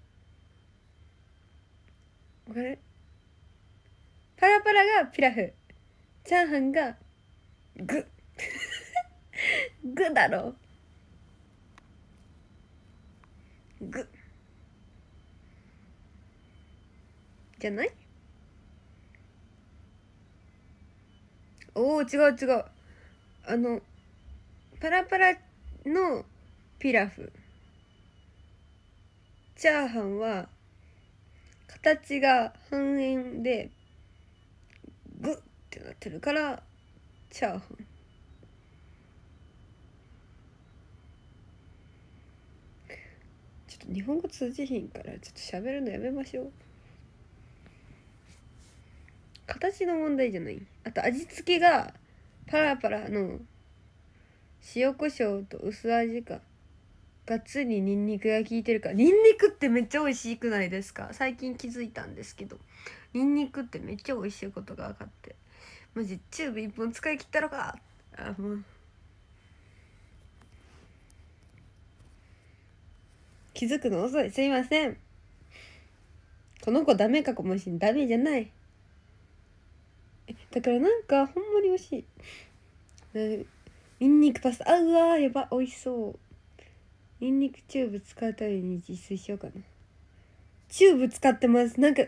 わかる？パラパラがピラフ。チャーハンがググだろ。グじゃない？おお違う違う。パラパラのピラフ。チャーハンは形が半円でグッってなってるからチャーハン。ちょっと日本語通じひんからちょっと喋るのやめましょう。形の問題じゃない。あと味付けがパラパラの塩コショウと薄味かがっつりニンニクが効いてるから。ニンニクってめっちゃ美味しくないですか？最近気づいたんですけどニンニクってめっちゃ美味しいことが分かってマジチューブ1本使い切ったのか。 あ、もう気づくの遅い、すいません。この子ダメかもしんない。ダメじゃない。だからなんかほんまに美味しい。ニンニクパスタ、あ、うわー、やば、美味しそう。ニンニクチューブ使うために自炊しようかな。チューブ使ってます。なんか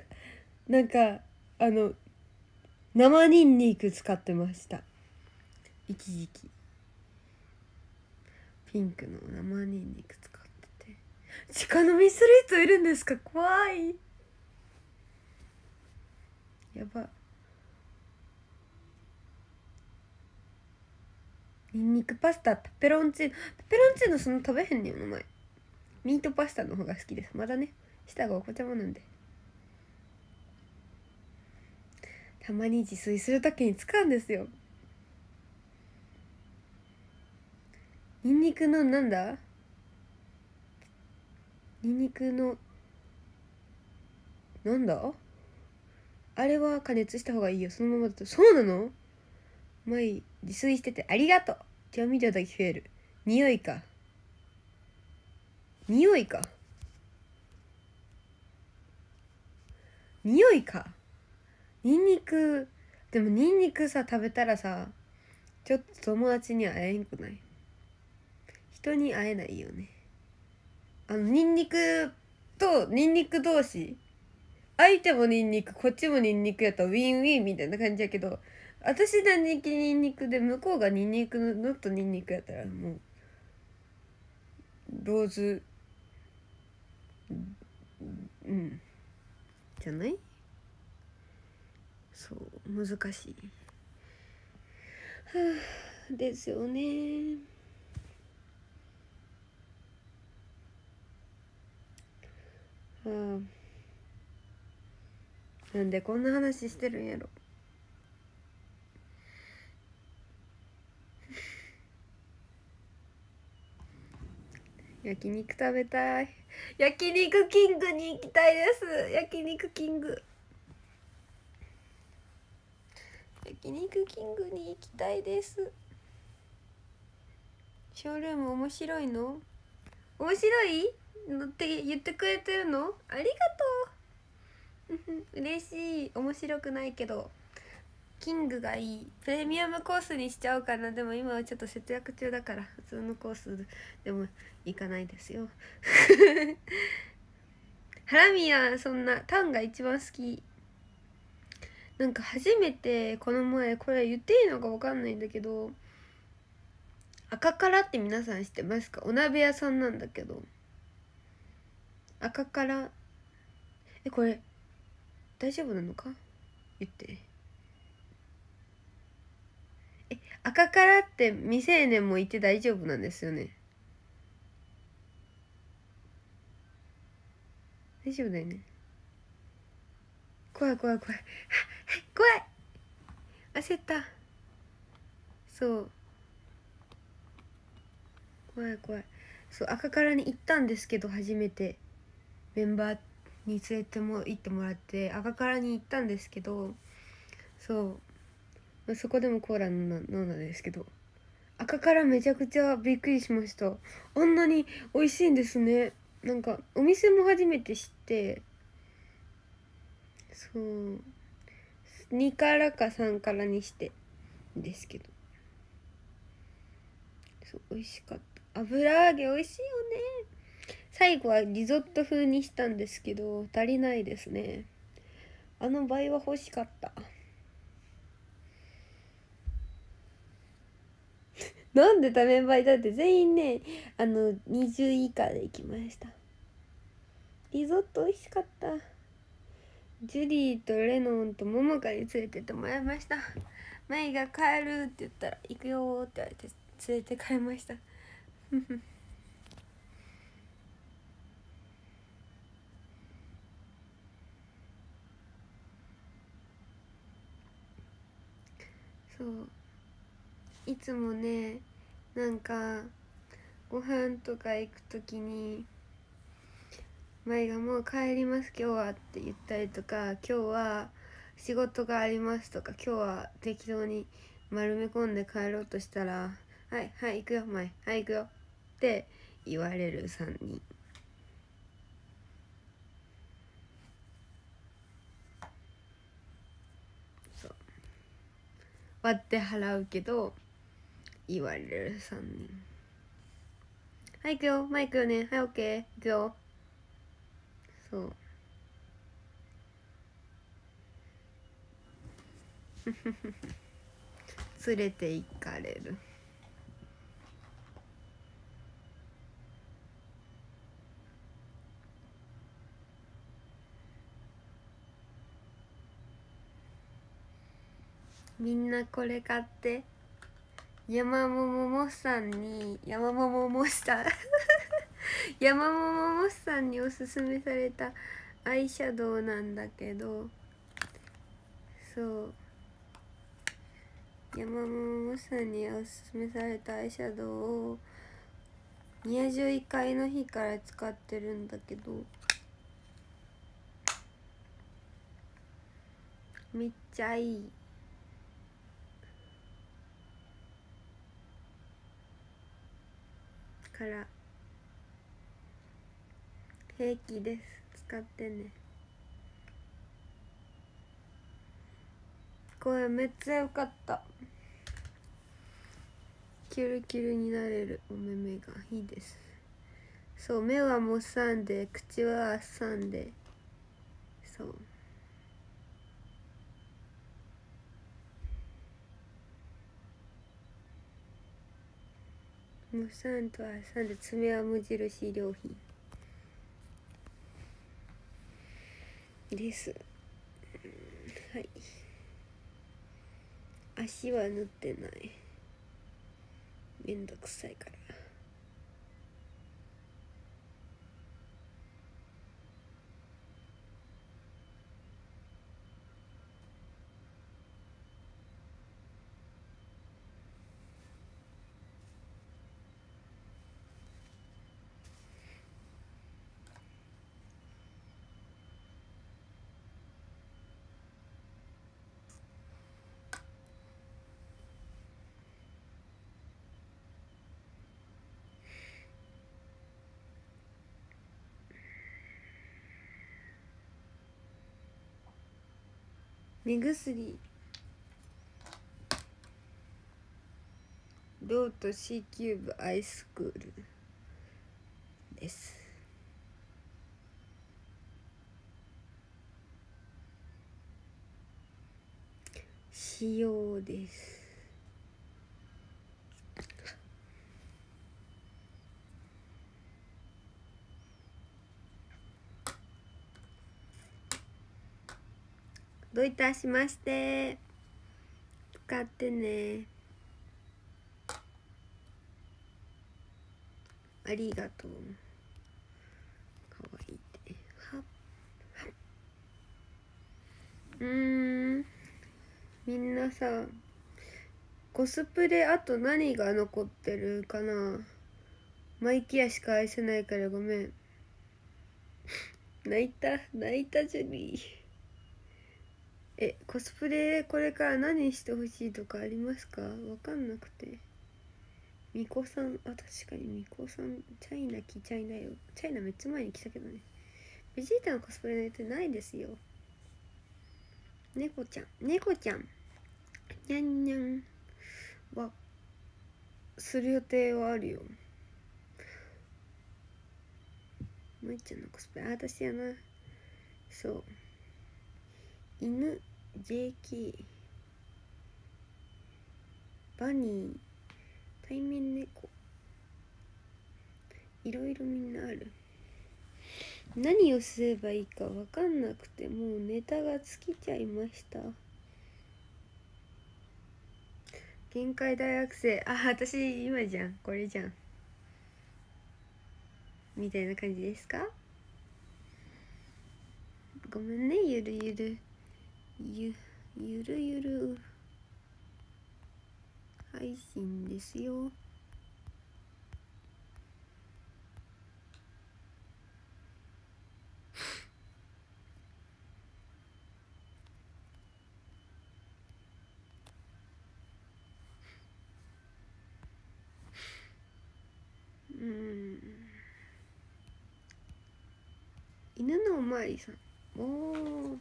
生ニンニク使ってました、一時期。ピンクの生ニンニク使ってて。鹿飲みする人いるんですか？怖い。やば。ニンニクパスタ、ペペロンチーノそんな食べへんねんお前。ミートパスタの方が好きです。まだね、舌がお子ちゃまなんで。たまに自炊するときに使うんですよ。ニンニクのなんだ、ニンニクのなんだあれは加熱した方がいいよ、そのままだと。そうなの？前自炊しててありがとう。調味料だけ増える。匂いか匂いかニンニク。でもニンニクさ、食べたらさ、ちょっと友達に会えんくない？人に会えないよね。ニンニクとニンニク同士、相手もニンニクこっちもニンニクやったらウィンウィンみたいな感じやけど、私がニンニクで向こうがニンニクのとニンニクやったらもうローズ、うんじゃない？そう難しいですよね。なんでこんな話してるんやろ。焼肉食べたい。焼肉キングに行きたいです。焼肉キングに行きたいです。ショールーム面白いの？面白いのって言ってくれてるの？ありがとう嬉しい。面白くないけどキングがいい。プレミアムコースにしちゃおうかな。でも今はちょっと節約中だから普通のコースでも行かないですよハラミはそんなタンが一番好き。なんか初めてこの前、これ言っていいのか分かんないんだけど、赤からって皆さん知ってますか？お鍋屋さんなんだけど、赤から、これ大丈夫なのか言って。赤からって未成年もいて大丈夫なんですよね？大丈夫だよね？怖い怖い焦った。そう怖い。そう赤からに行ったんですけど、初めてメンバーに連れても行ってもらって赤からに行ったんですけど、そこでもコーラ飲んだんですけど、赤からめちゃくちゃびっくりしました。あんなに美味しいんですね。なんかお店も初めて知って、そう2からか3からにしてですけど、そう美味しかった。油揚げ美味しいよね。最後はリゾット風にしたんですけど足りないですね。あの倍は欲しかったなんで多面倍だって。全員ね20以下で行きました。リゾット美味しかった。ジュリーとレノンとモモカに連れてってもらいました。マイが帰るって言ったら行くよって言われて連れて帰りましたそういつもね、なんかご飯とか行く時に舞がもう帰ります今日はって言ったりとか、今日は仕事がありますとか、今日は適当に丸め込んで帰ろうとしたら「はいはい行くよ前はい行くよ」って言われる3人。そう割って払うけど言われる3人。はい行くよ前行くよねはいオッケー行くよ。そう連れて行かれる。みんなこれ買って。山桃もさんに山桃もさん山桃もさんにおすすめされたアイシャドウなんだけど、そう山桃さんにおすすめされたアイシャドウを宮女医会の日から使ってるんだけど、めっちゃいいから平気です、使ってね。これめっちゃ良かった。キュルキュルになれるお目目がいいです。そう目はもっさんで口はあっさんで、そうもっさんとあっさんで爪は無印良品です。はい、足は塗ってない、めんどくさいから。目薬ロート C キューブアイスクールです。使用です。どういたしまして。使ってね。ありがとう。かわいいってはっみんなさコスプレあと何が残ってるかな。マイキアしか愛せないからごめん。泣いたジュリー。コスプレこれから何してほしいとかありますか？わかんなくて。みこさん、確かにみこさんチャイナ来ちゃいなよ。チャイナめっちゃ前に来たけどね。ベジータのコスプレの予定ないですよ。猫ちゃんにゃんにゃんはする予定はあるよ。まいちゃんのコスプレ、私やな。そう犬 JK バニー対面猫、いろいろみんなある。何をすればいいか分かんなくてもうネタが尽きちゃいました。限界大学生、私今じゃん、これじゃんみたいな感じですか？ごめんね、ゆるゆる配信ですよ。 犬のおまわりさん。おお、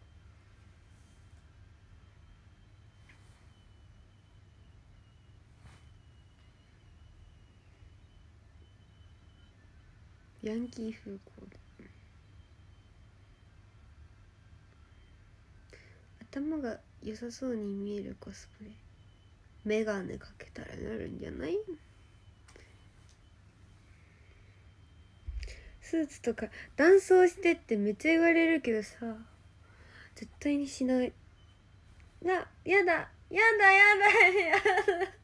ヤンキー風コーデ。頭が良さそうに見えるコスプレ。メガネかけたらなるんじゃない？スーツとか男装してってめっちゃ言われるけどさ、絶対にしない。やだやだやだやだ。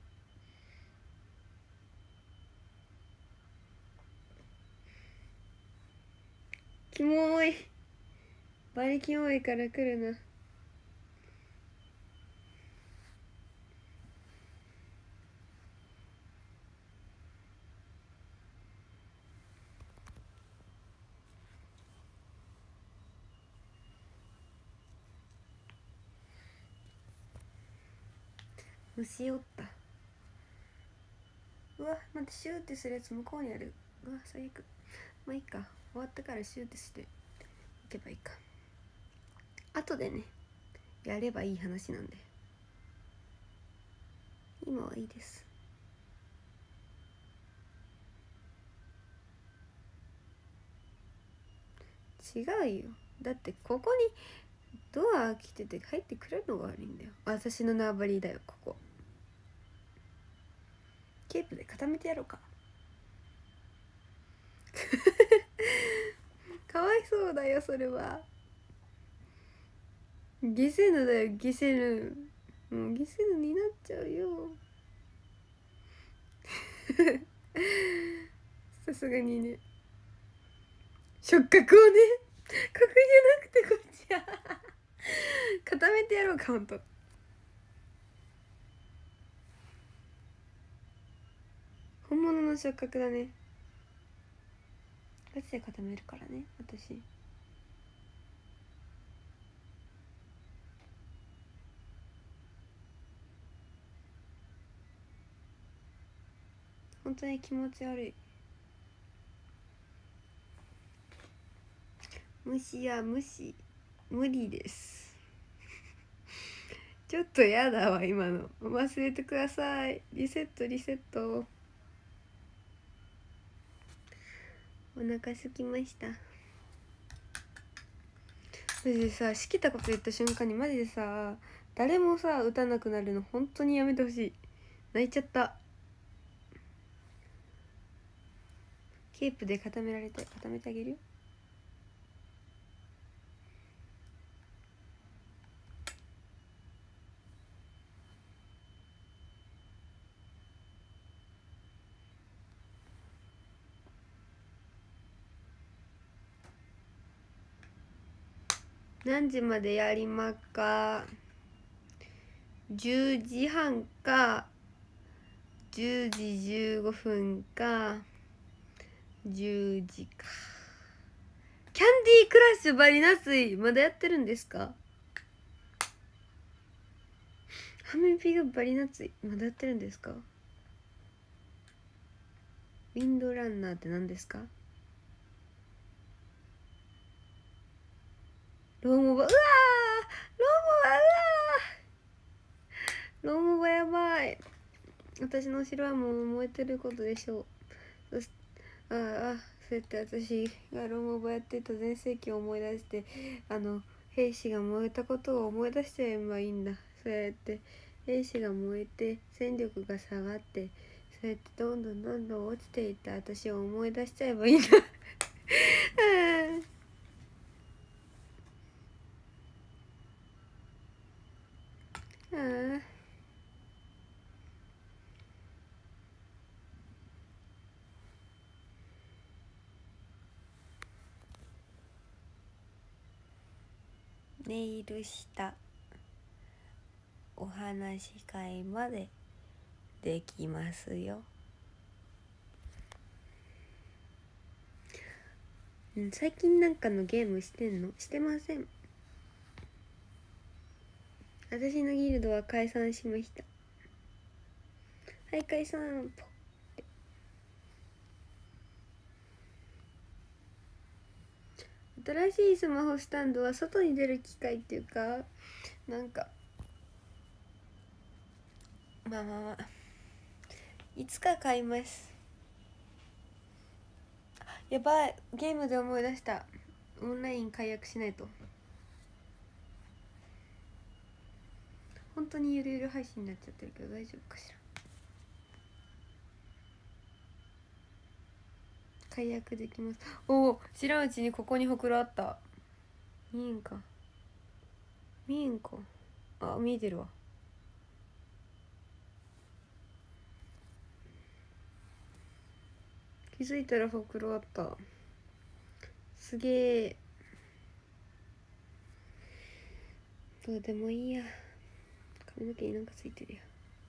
キモい、バリキモいから来るな。虫おった。うわ、待って、シューってするやつ向こうにある。うわ、最悪。まあいいか、終わったからシューってしていけばいいか。後でね、やればいい話なんで、今はいいです。違うよ、だってここにドア開けてて入ってくるのが悪いんだよ。私の縄張りだよ、ここ。ケープで固めてやろうか。かわいそうだよ、それは。ゲセヌだよ、ゲセヌ。もうゲセヌになっちゃうよ。さすがにね、触覚をね、角じゃなくてこっちや。固めてやろうか、ほんと。本物の触覚だね。ガチで固めるからね、私。本当に気持ち悪い。虫や虫、無理です。ちょっとやだわ、今の忘れてください。リセットリセット。お腹空きました。マジでさ、しきたこと言った瞬間にマジでさ、誰もさ打たなくなるの本当にやめてほしい。泣いちゃった。ケープで固められて、固めてあげるよ。何時までやりまっか。10時半か10時15分か10時か。キャンディークラッシュバリナスイまだやってるんですか？ハメピがバリナツイまだやってるんですか？ウィンドランナーって何ですか？ローモバ、うわー、ローモバやばい。私の城はもう燃えてることでしょう。そうやって私がローモバやってた全盛期を思い出して、兵士が燃えたことを思い出しちゃえばいいんだ。そうやって兵士が燃えて戦力が下がって、そうやってどんどんどんどん落ちていった私を思い出しちゃえばいいんだ。ああ、ネイルしたお話し会までできますよ。最近なんかのゲームしてんの？してません。私のギルドは解散しました。はい、解散。ポ新しいスマホスタンドは外に出る機会っていうか、なんかまあまあまあいつか買います。やばい、ゲームで思い出した。オンライン解約しないと。本当にゆるゆる配信になっちゃってるけど大丈夫かしら。解約できます。おお、知らんうちにここにほくろあった。見えんか見えんか。あ、見えてるわ。気づいたらほくろあった。すげえ。どうでもいいや。髪の毛になんかついてるよ。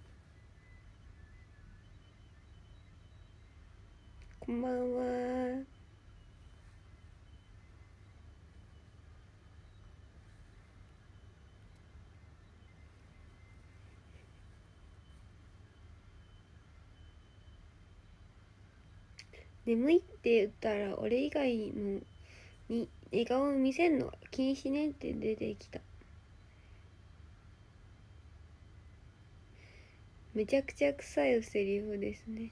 こんばんは。眠いって言ったら俺以外のに笑顔を見せんの禁止ねって出てきた。めちゃくちゃ臭いセリフですね。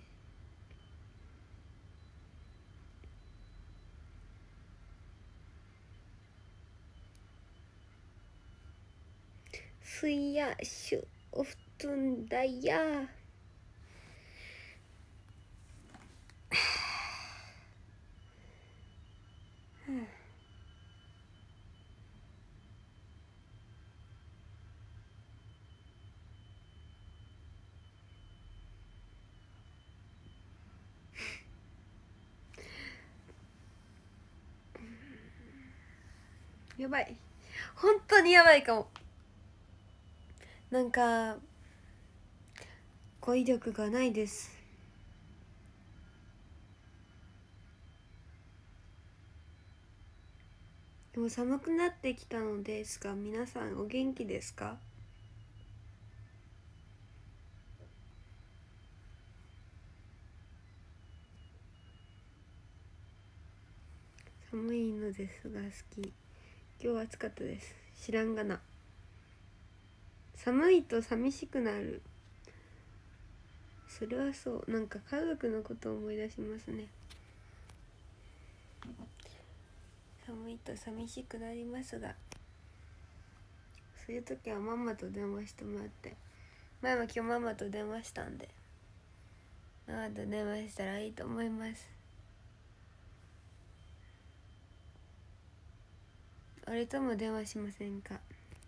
すいやしゅお布団だや。やばい、本当にやばいかも。なんか語彙力がないです。でも寒くなってきたのですが、皆さんお元気ですか？寒いのですが好き。今日は暑かったです。知らんがな。寒いと寂しくなる。それはそう。なんか家族のことを思い出しますね。寒いと寂しくなりますが、そういう時はママと電話してもらって、前も今日ママと電話したんで、ママと電話したらいいと思います。俺とも電話しませんか？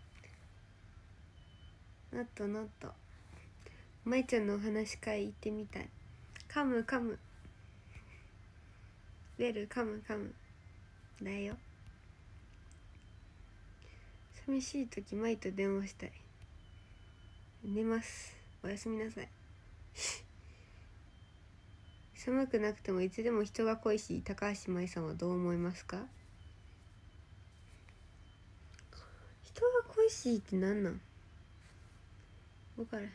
ノットノット。まいちゃんのお話会行ってみたい。カムカム。ウェルカムカムだよ。寂しい時マイと電話したい。寝ます。おやすみなさい。寒くなくてもいつでも人が恋しい高橋舞さんはどう思いますか？人が恋しいってなんなん？分からへん。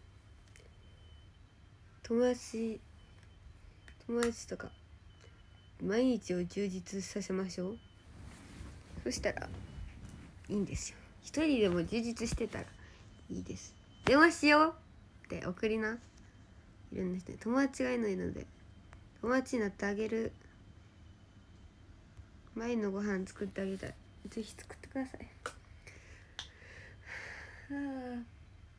友達とか毎日を充実させましょう。そしたらいいんですよ。一人でも充実してたらいいです。電話しようって送りな。いろんな人に。友達がいないので友達になってあげる。前のご飯作ってあげたい。ぜひ作ってください。はあ。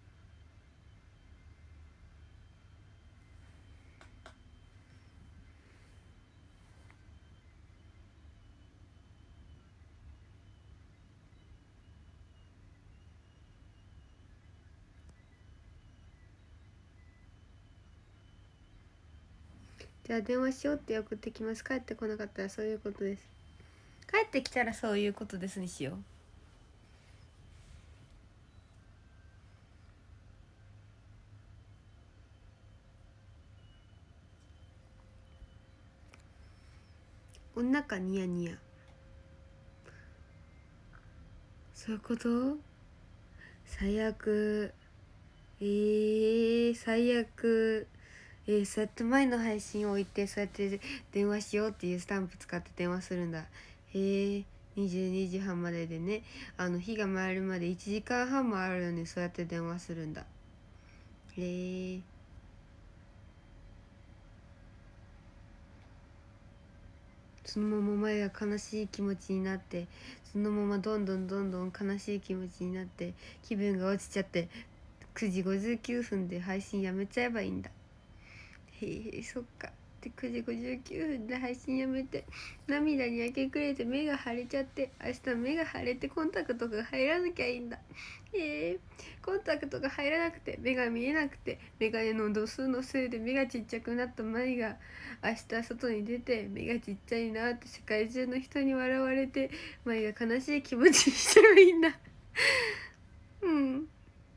じゃあ電話しようって送ってきます。帰ってこなかったらそういうことです。帰ってきたらそういうことですにしよう。女かニヤニヤ。そういうこと？最悪。最悪。そうやって前の配信を置いてそうやって電話しようっていうスタンプ使って電話するんだ。 22時半まででね、日が回るまで1時間半もあるのにそうやって電話するんだ。へえ。そのまま前が悲しい気持ちになって、そのままどんどんどんどん悲しい気持ちになって気分が落ちちゃって、9時59分で配信やめちゃえばいいんだ。へえ、そっか。で9時59分で配信やめて涙に明け暮れて目が腫れちゃって、明日目が腫れてコンタクトが入らなきゃいいんだ。コンタクトが入らなくて目が見えなくて、メガネの度数のせいで目がちっちゃくなったマイが明日外に出て目がちっちゃいなって世界中の人に笑われて、マイが悲しい気持ちにしてもいいんだ。うん。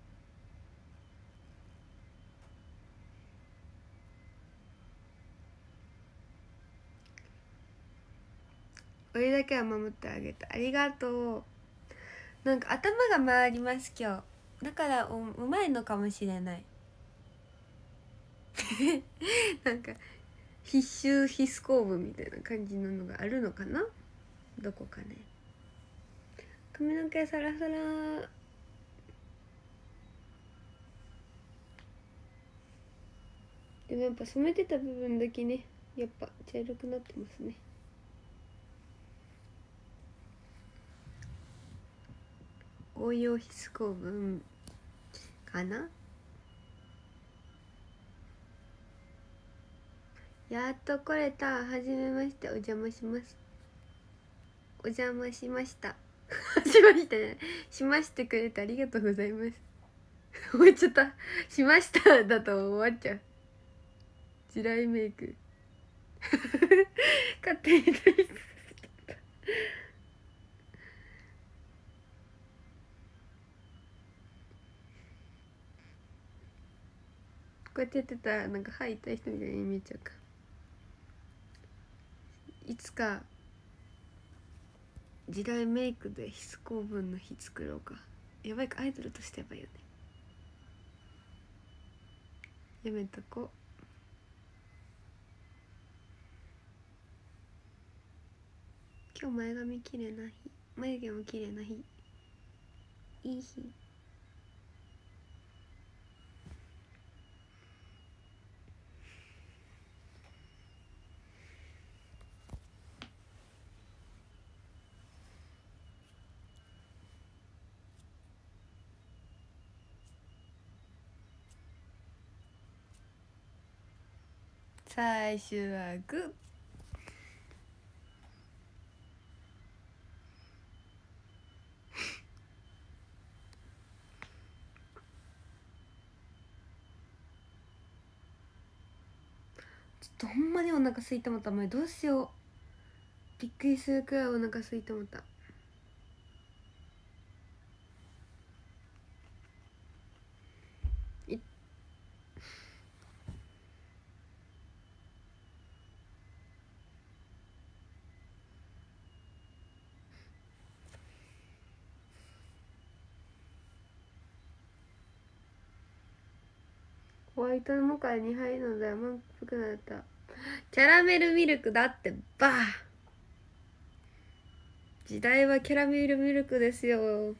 俺だけは守ってあげた。ありがとう。なんか頭が回ります今日。だからうまいのかもしれない。なんか必修必須公文みたいな感じののがあるのかな、どこかね。髪の毛サラサラ。でもやっぱ染めてた部分だけね、やっぱ茶色くなってますね。応用必須公文かな。やっと来れた。はじめまして。お邪魔します。お邪魔しました。しましたね。しましてくれてありがとうございます。終わっちゃった。しましただと終わっちゃう。地雷メイク。勝手に取りこうやってやってたらなんか歯痛い人みたいに見えちゃうか。いつか時代メイクで必須公文の日作ろうか。やばいか、アイドルとしてやばいよね。やめとこう。今日前髪綺麗な日、眉毛も綺麗な日、いい日。最初はグー。ちょっとほんまにお腹空いてもった。お前どうしよう。びっくりするくらいお腹空いてもった。ホワイトのモカに入るので甘っぽくなった。キャラメルミルクだってば。時代はキャラメルミルクですよ。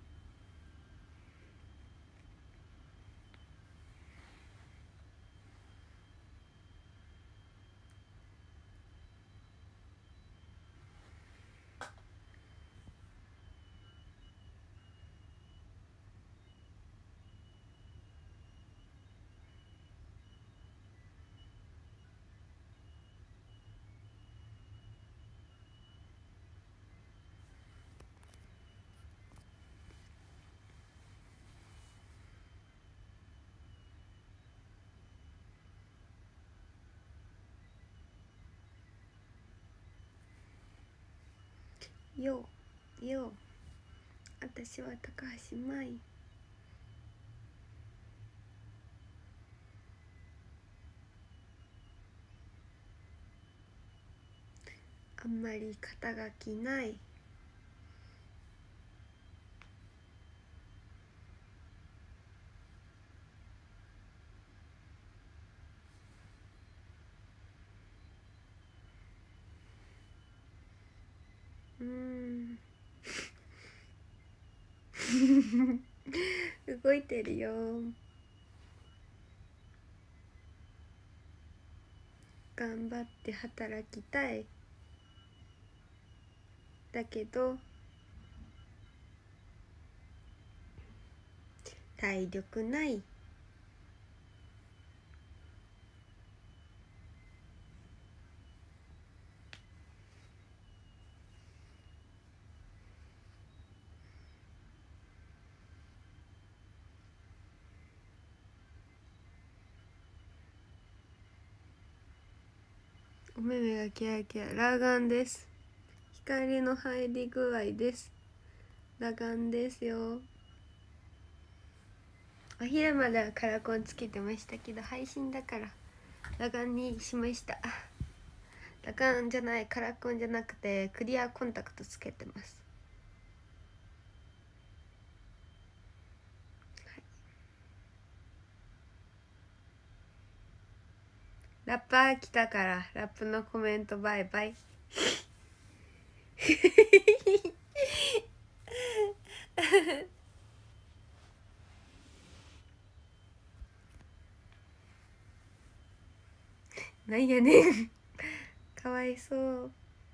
よよ、私は高橋舞。あんまり肩書きない。 動いてるよ。頑張って働きたい。だけど体力ない。お目目がキラキラ。裸眼です。光の入り具合です。裸眼ですよ。お昼まではカラコンつけてましたけど、配信だから裸眼にしました。裸眼じゃない、カラコンじゃなくてクリアコンタクトつけてます。ラッパー来たから、ラップのコメントバイバイ。なんやねん。かわいそう。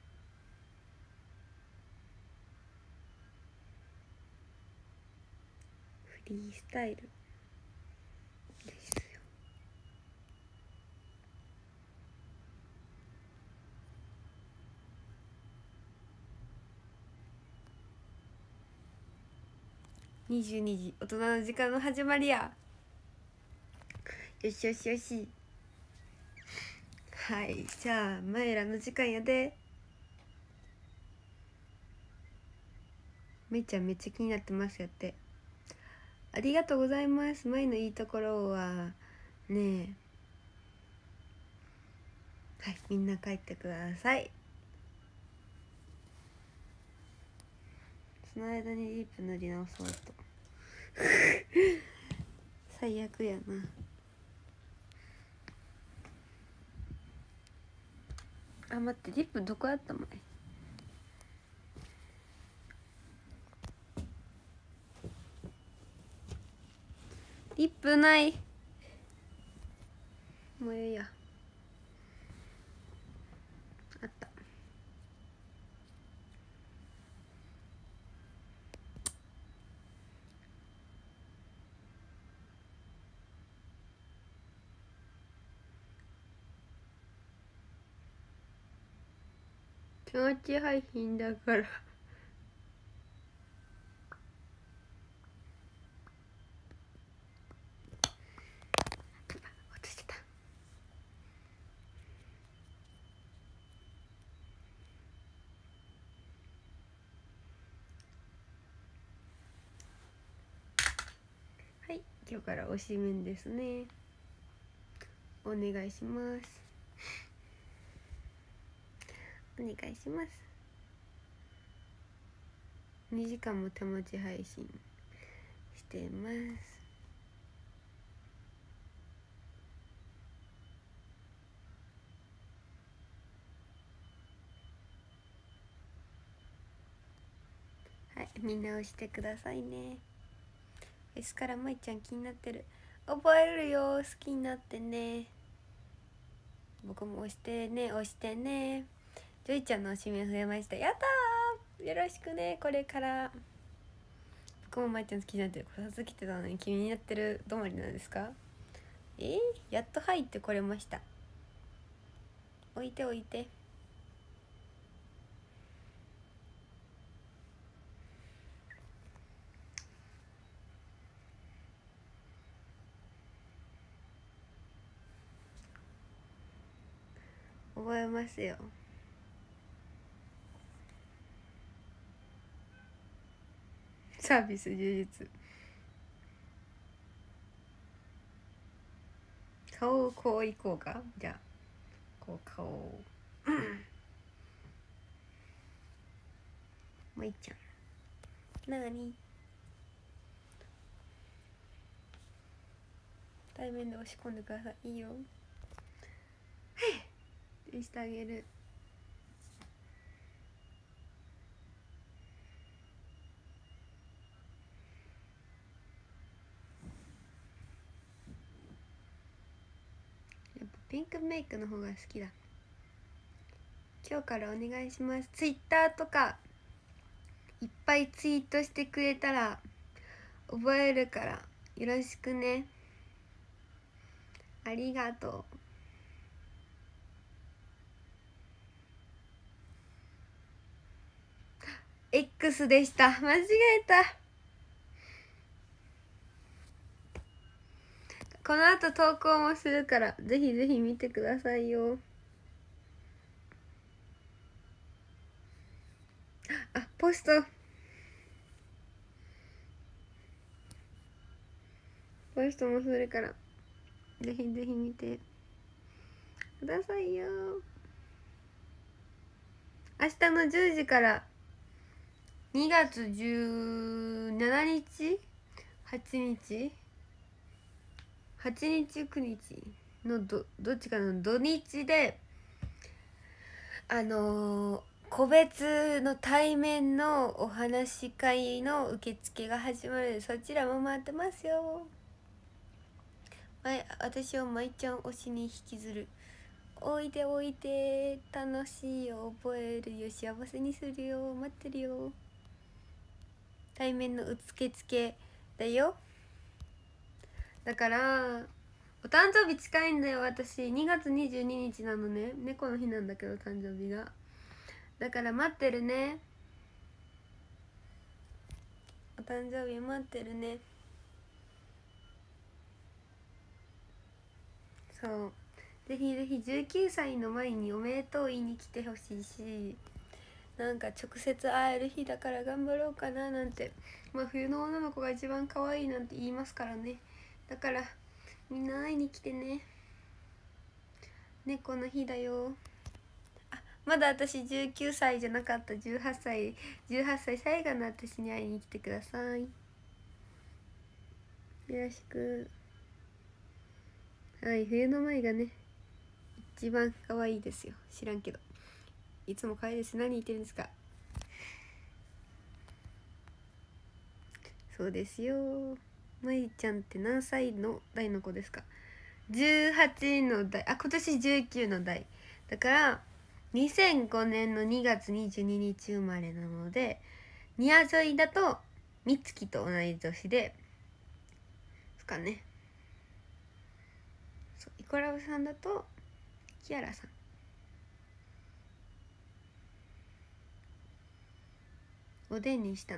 フリースタイルですよ。22時、大人の時間の始まりや。よしよしよし。はい、じゃあマエラの時間やで。めいちゃんめっちゃ気になってますやって。ありがとうございます。マイのいいところはねえ、はい、みんな帰ってください。その間にリップ塗り直そうと。最悪やな。あ、待って、リップどこやったまえ。リップない。もうええや。あった。手持ち配信だから。落ちてた。はい、今日から推しメンですね。お願いします。お願いします。2時間も手持ち配信してます。はい、みんな押してくださいね。ですからまいちゃん気になってる。覚えるよ、好きになってね。僕も押してね、押してね。ジョイちゃんの推しメン増えました。やったー、よろしくね。これから僕もまいちゃん好きになってる。こたつ来てたのに気になってる止まりなんですか。やっと入ってこれました。置いて置いて。覚えますよ。サービス充実。顔をこういこうか。じゃあこう顔をまいちゃんなに対面で押し込んでください。いいよ。してあげる。 ピンクメイクの方が好きだ。今日からお願いします。ツイッターとかいっぱいツイートしてくれたら覚えるからよろしくね。ありがとう。X でした。間違えた。この後投稿もするからぜひぜひ見てくださいよ。あ、ポストもするからぜひぜひ見てくださいよ。明日の10時から2月17日8日8日9日のどっちかの土日で個別の対面のお話し会の受付が始まるのでそちらも待ってますよ。私を舞ちゃん推しに引きずる。おいでおいで、楽しいよ、覚えるよ、幸せにするよ、待ってるよ。対面の受付だよ。だからお誕生日近いんだよ。私2月22日なのね。猫の日なんだけど誕生日が。だから待ってるね。お誕生日待ってるね。そうぜひぜひ19歳の前におめでとう言いに来てほしいし、なんか直接会える日だから頑張ろうかななんて。まあ冬の女の子が一番可愛いなんて言いますからね。だからみんな会いに来てね。猫の日だよ。まだ私19歳じゃなかった。18歳最後の私に会いに来てください。よろしく。はい、冬の舞がね一番可愛いですよ。知らんけどいつも可愛いです。何言ってるんですか。そうですよ。舞ちゃんって何歳の代の子ですか。18の代。今年19の代だから2005年の2月22日生まれなので、ニアジョイだとみつきと同い年ですかね。イコラブさんだとキアラさん。おでんにしたの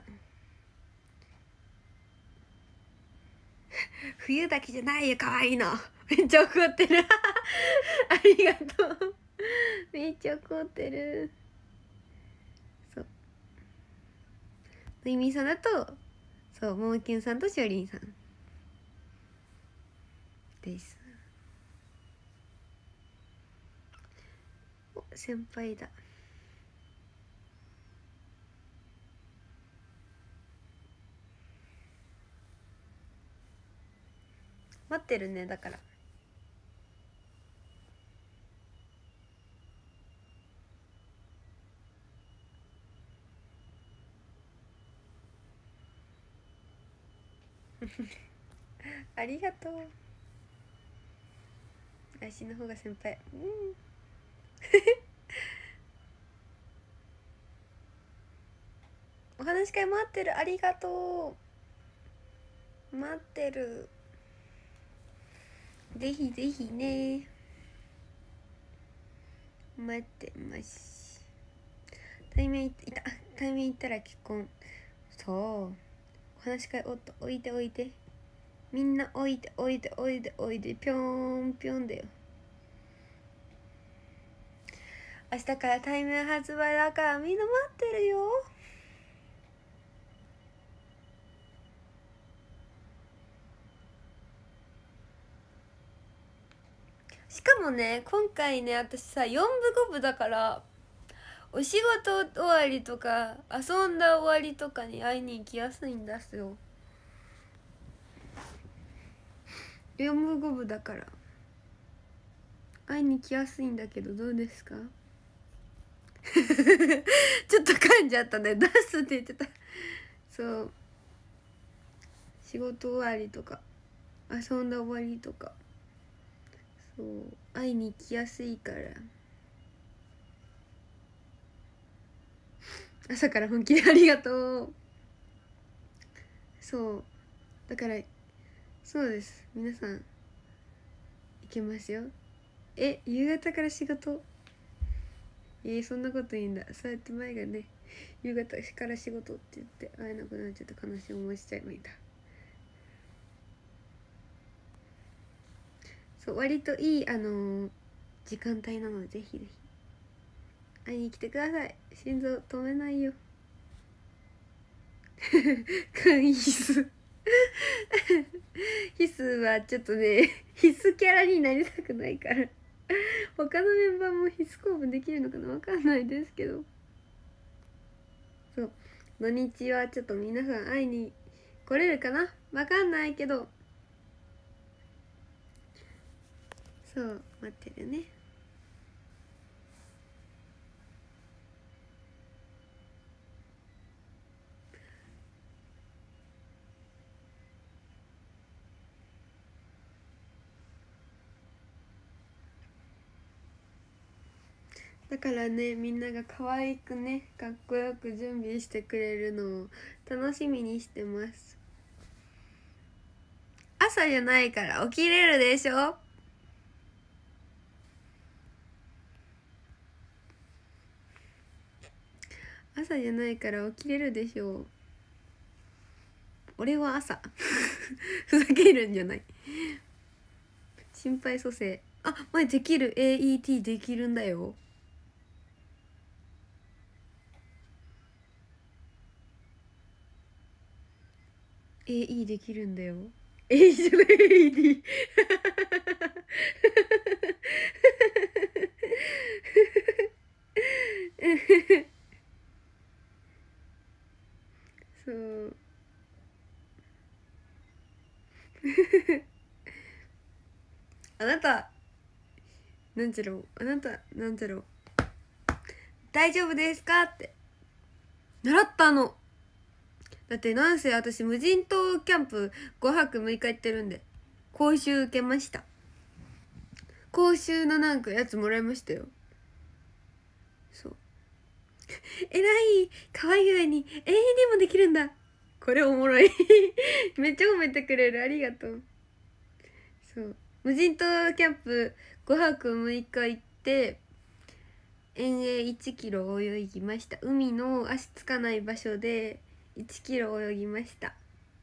冬だけじゃないよ、可愛いの。めっちゃ怒ってるありがとうめっちゃ怒ってる。そうのいみさんだとそうももきゅんさんとしおりんさんです。お先輩だ。待ってるね。だからありがとう。私の方が先輩。お話し会待ってる。ありがとう。待ってる。ぜひぜひね。待ってます。対面行ったら結婚。そう。お話し会おいでおいで。みんなおいでおいでおいでおいで。ぴょんぴょんだよ。明日から対面発売だからみんな待ってるよ。しかもね今回ね私さ4部5部だからお仕事終わりとか遊んだ終わりとかに会いに行きやすいんですよ。4部5部だから会いに来やすいんだけどどうですかちょっと噛んじゃったね。出すって言ってた。そう仕事終わりとか遊んだ終わりとかそう会いに行きやすいから。朝から本気でありがとう。そうだからそうです、皆さんいけますよ。夕方から仕事？そんなこといいんだ。そうやって前がね夕方から仕事って言って会えなくなっちゃって悲しい思いしちゃえばいいんだ。そう割といい時間帯なので、ぜひぜひ会いに来てください。心臓止めないよ必須必須はちょっとね必須キャラになりたくないから他のメンバーも必須公募できるのかな、わかんないですけど、そう土日はちょっと皆さん会いに来れるかな、わかんないけど、そう待ってるね。だからね、みんなが可愛くねかっこよく準備してくれるのを楽しみにしてます。朝じゃないから起きれるでしょ。朝じゃないから起きれるでしょう。俺は朝ふざけるんじゃない。心肺蘇生、前できる AET できるんだよ。AE できるんだよ。AE じゃない AED そうあなたなんちゃろう、あなたなんちゃろう、大丈夫ですかって習ったの。だってなんせ私無人島キャンプ5泊6日行ってるんで講習受けました。講習のなんかやつもらいましたよ。そうえらい可愛い具合に永遠にもできるんだ。これおもろいめっちゃ褒めてくれる、ありがとう。そう無人島キャンプ5泊6日行って遠泳1キロ泳ぎました。海の足つかない場所で1キロ泳ぎました。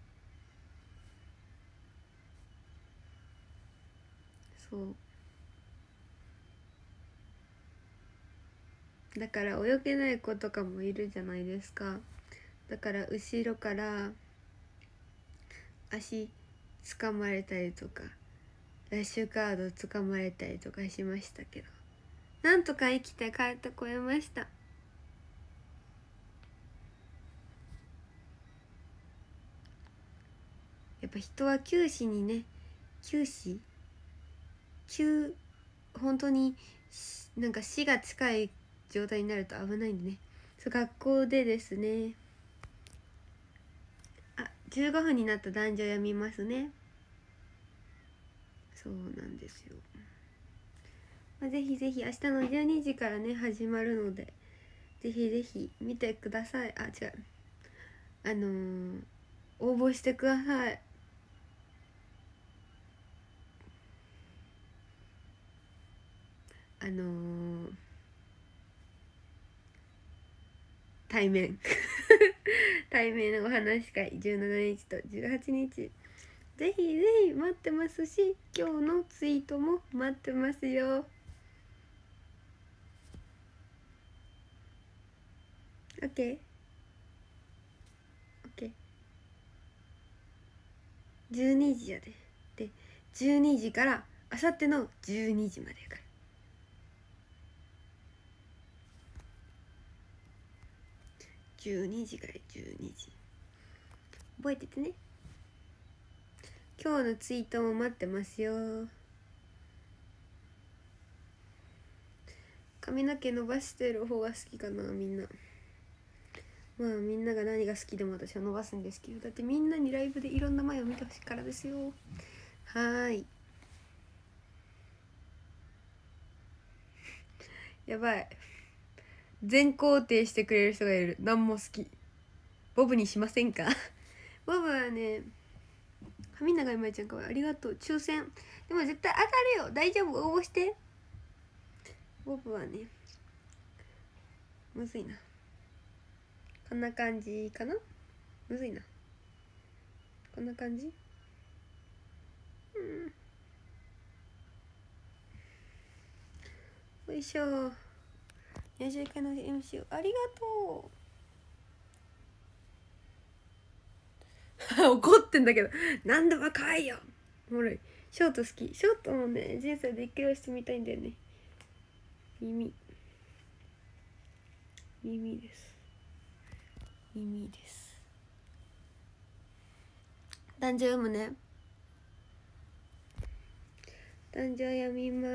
そうだから泳げない子とかもいるじゃないですか。だから後ろから足掴まれたりとかラッシュカード掴まれたりとかしましたけど、なんとか生きて帰ってこれました。やっぱ人は九死にね、本当になんか死が近い状態になると危ないんでね。そう学校でですね、15分になった男女読みますね。そうなんですよ。ぜひぜひ明日の12時からね始まるので、ぜひぜひ見てください。違う、応募してください。対面対面のお話し会17日と18日ぜひぜひ待ってますし、今日のツイートも待ってますよ。 OK OK 12時やで12時からあさっての12時までやから、12時から12時覚えててね。今日のツイートも待ってますよ。髪の毛伸ばしてる方が好きかな、みんな。みんなが何が好きでも私は伸ばすんですけど、だってみんなにライブでいろんな前を見てほしいからですよ。はいやばい、全肯定してくれる人がいる。なんも好き。ボブにしませんか？ボブはね、髪長いまいちゃんかわいい。ありがとう。抽選でも絶対当たるよ。大丈夫、応募して。ボブはね、むずいな。こんな感じかな。むずいな。こんな感じ。よいしょ。40回の MC ありがとう。怒ってんだけど、なんでも可愛いよ。おもろい。ショート好き。ショートもね、人生で一回はしてみたいんだよね。耳です。耳です。男女読むね。男女読みます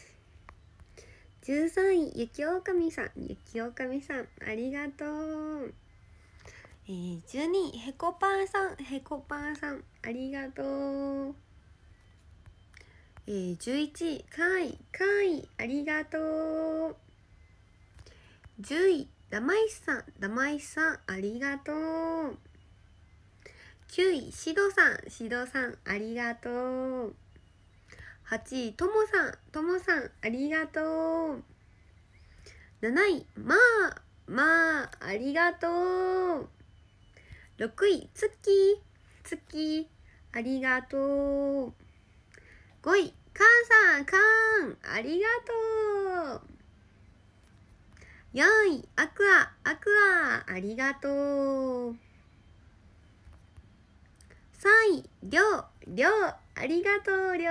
。13位、ゆきおかみさん。ゆきおかみさん、ありがとう。12位、へこぱんさん。へこぱんさん、ありがとう。11位、かい、ありがとう。10位、だまいさん、ありがとう。9位、しどさん、ありがとう。8位、ともさん、ありがとう。7位、まあ、ありがとう。6位、つき、ありがとう。5位、かん、ありがとう。4位、アクア、ありがとう。3位、りょう、ありがとう、り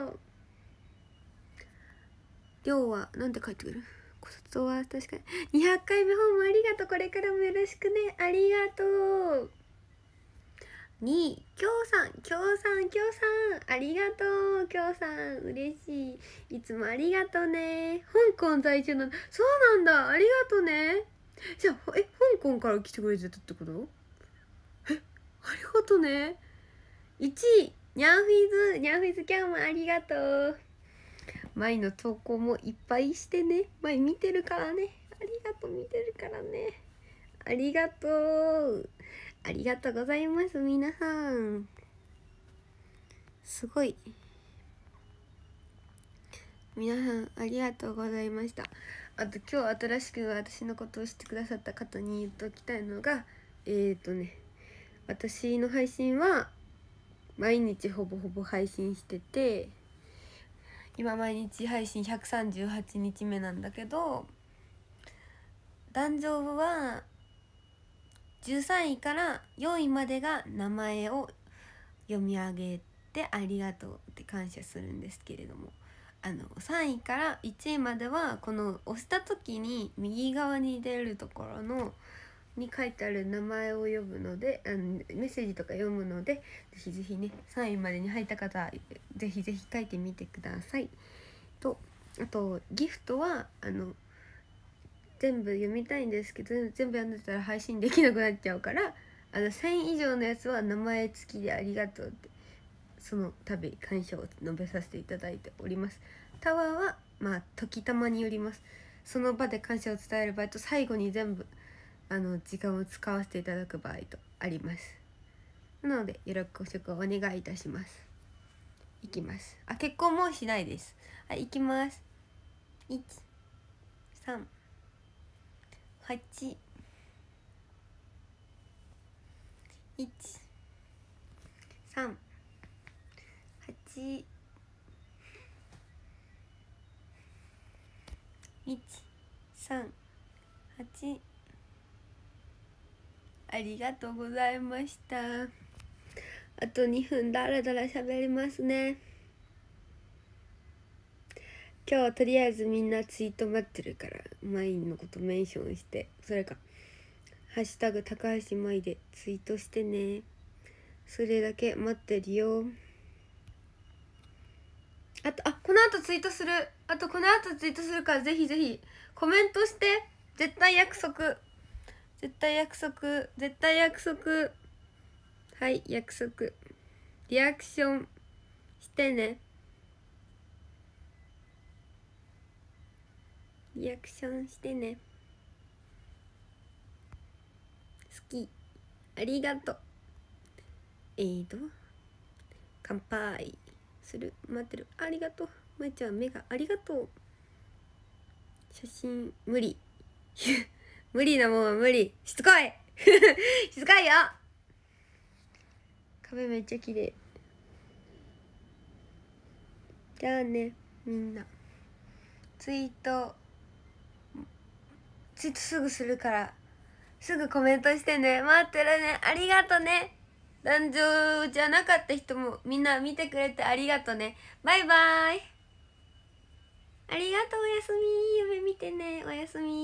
ょうはなんて書いてくる？ご卒業は確かに200回目本もありがとう。これからもよろしくね。ありがとう。2位、きょうさん、ありがとう。きょうさん、嬉しい。いつもありがとうね。香港在住の、そうなんだ。ありがとうね。じゃあ、香港から来てくれてたってこと？ありがとうね。1位、ニャンフィズ、今日もありがとう。舞の投稿もいっぱいしてね。舞見てるからね。ありがとう、見てるからね。ありがとう。ありがとうございます、皆さん。すごい。皆さん、ありがとうございました。あと、今日新しく私のことを知ってくださった方に言っておきたいのが、私の配信は、毎日ほぼほぼ配信してて、今毎日配信138日目なんだけど、壇上部は13位から4位までが名前を読み上げてありがとうって感謝するんですけれども、3位から1位まではこの押した時に右側に出るところのに書いてある名前を読むので、メッセージとか読むので、ぜひぜひね、3位までに入った方ぜひぜひ書いてみてください。と、あとギフトは全部読みたいんですけど、全部読んでたら配信できなくなっちゃうから、1000以上のやつは名前付きでありがとうってその度感謝を述べさせていただいております。タワーは時たまによります。その場で感謝を伝える場合と、最後に全部時間を使わせていただく場合とあります。なのでよろしくお願いいたします。いきます。結婚もしないです。はい、いきます。1、3、8、1、3、8、1、3、8。ありがとうございました。あと2分だらだら喋りますね。今日はとりあえずみんなツイート待ってるから、マインのことメンションして、それかハッシュタグ高橋マイでツイートしてね。それだけ待ってるよ。この後ツイートする。この後ツイートするから、ぜひぜひコメントして。絶対約束。はい、約束。リアクションしてね。 リアクションしてね。好き、ありがとう。乾杯する、待ってる、ありがとう。まいちゃん目がありがとう。写真無理無理なもんは無理。しつこいしつこいよ。壁めっちゃ綺麗。じゃあね、みんなツイートすぐするからすぐコメントしてね。待ってるね。ありがとね。男女じゃなかった人もみんな見てくれてありがとね。バイバイ。ありがとう。おやすみ。夢見てね。おやすみ。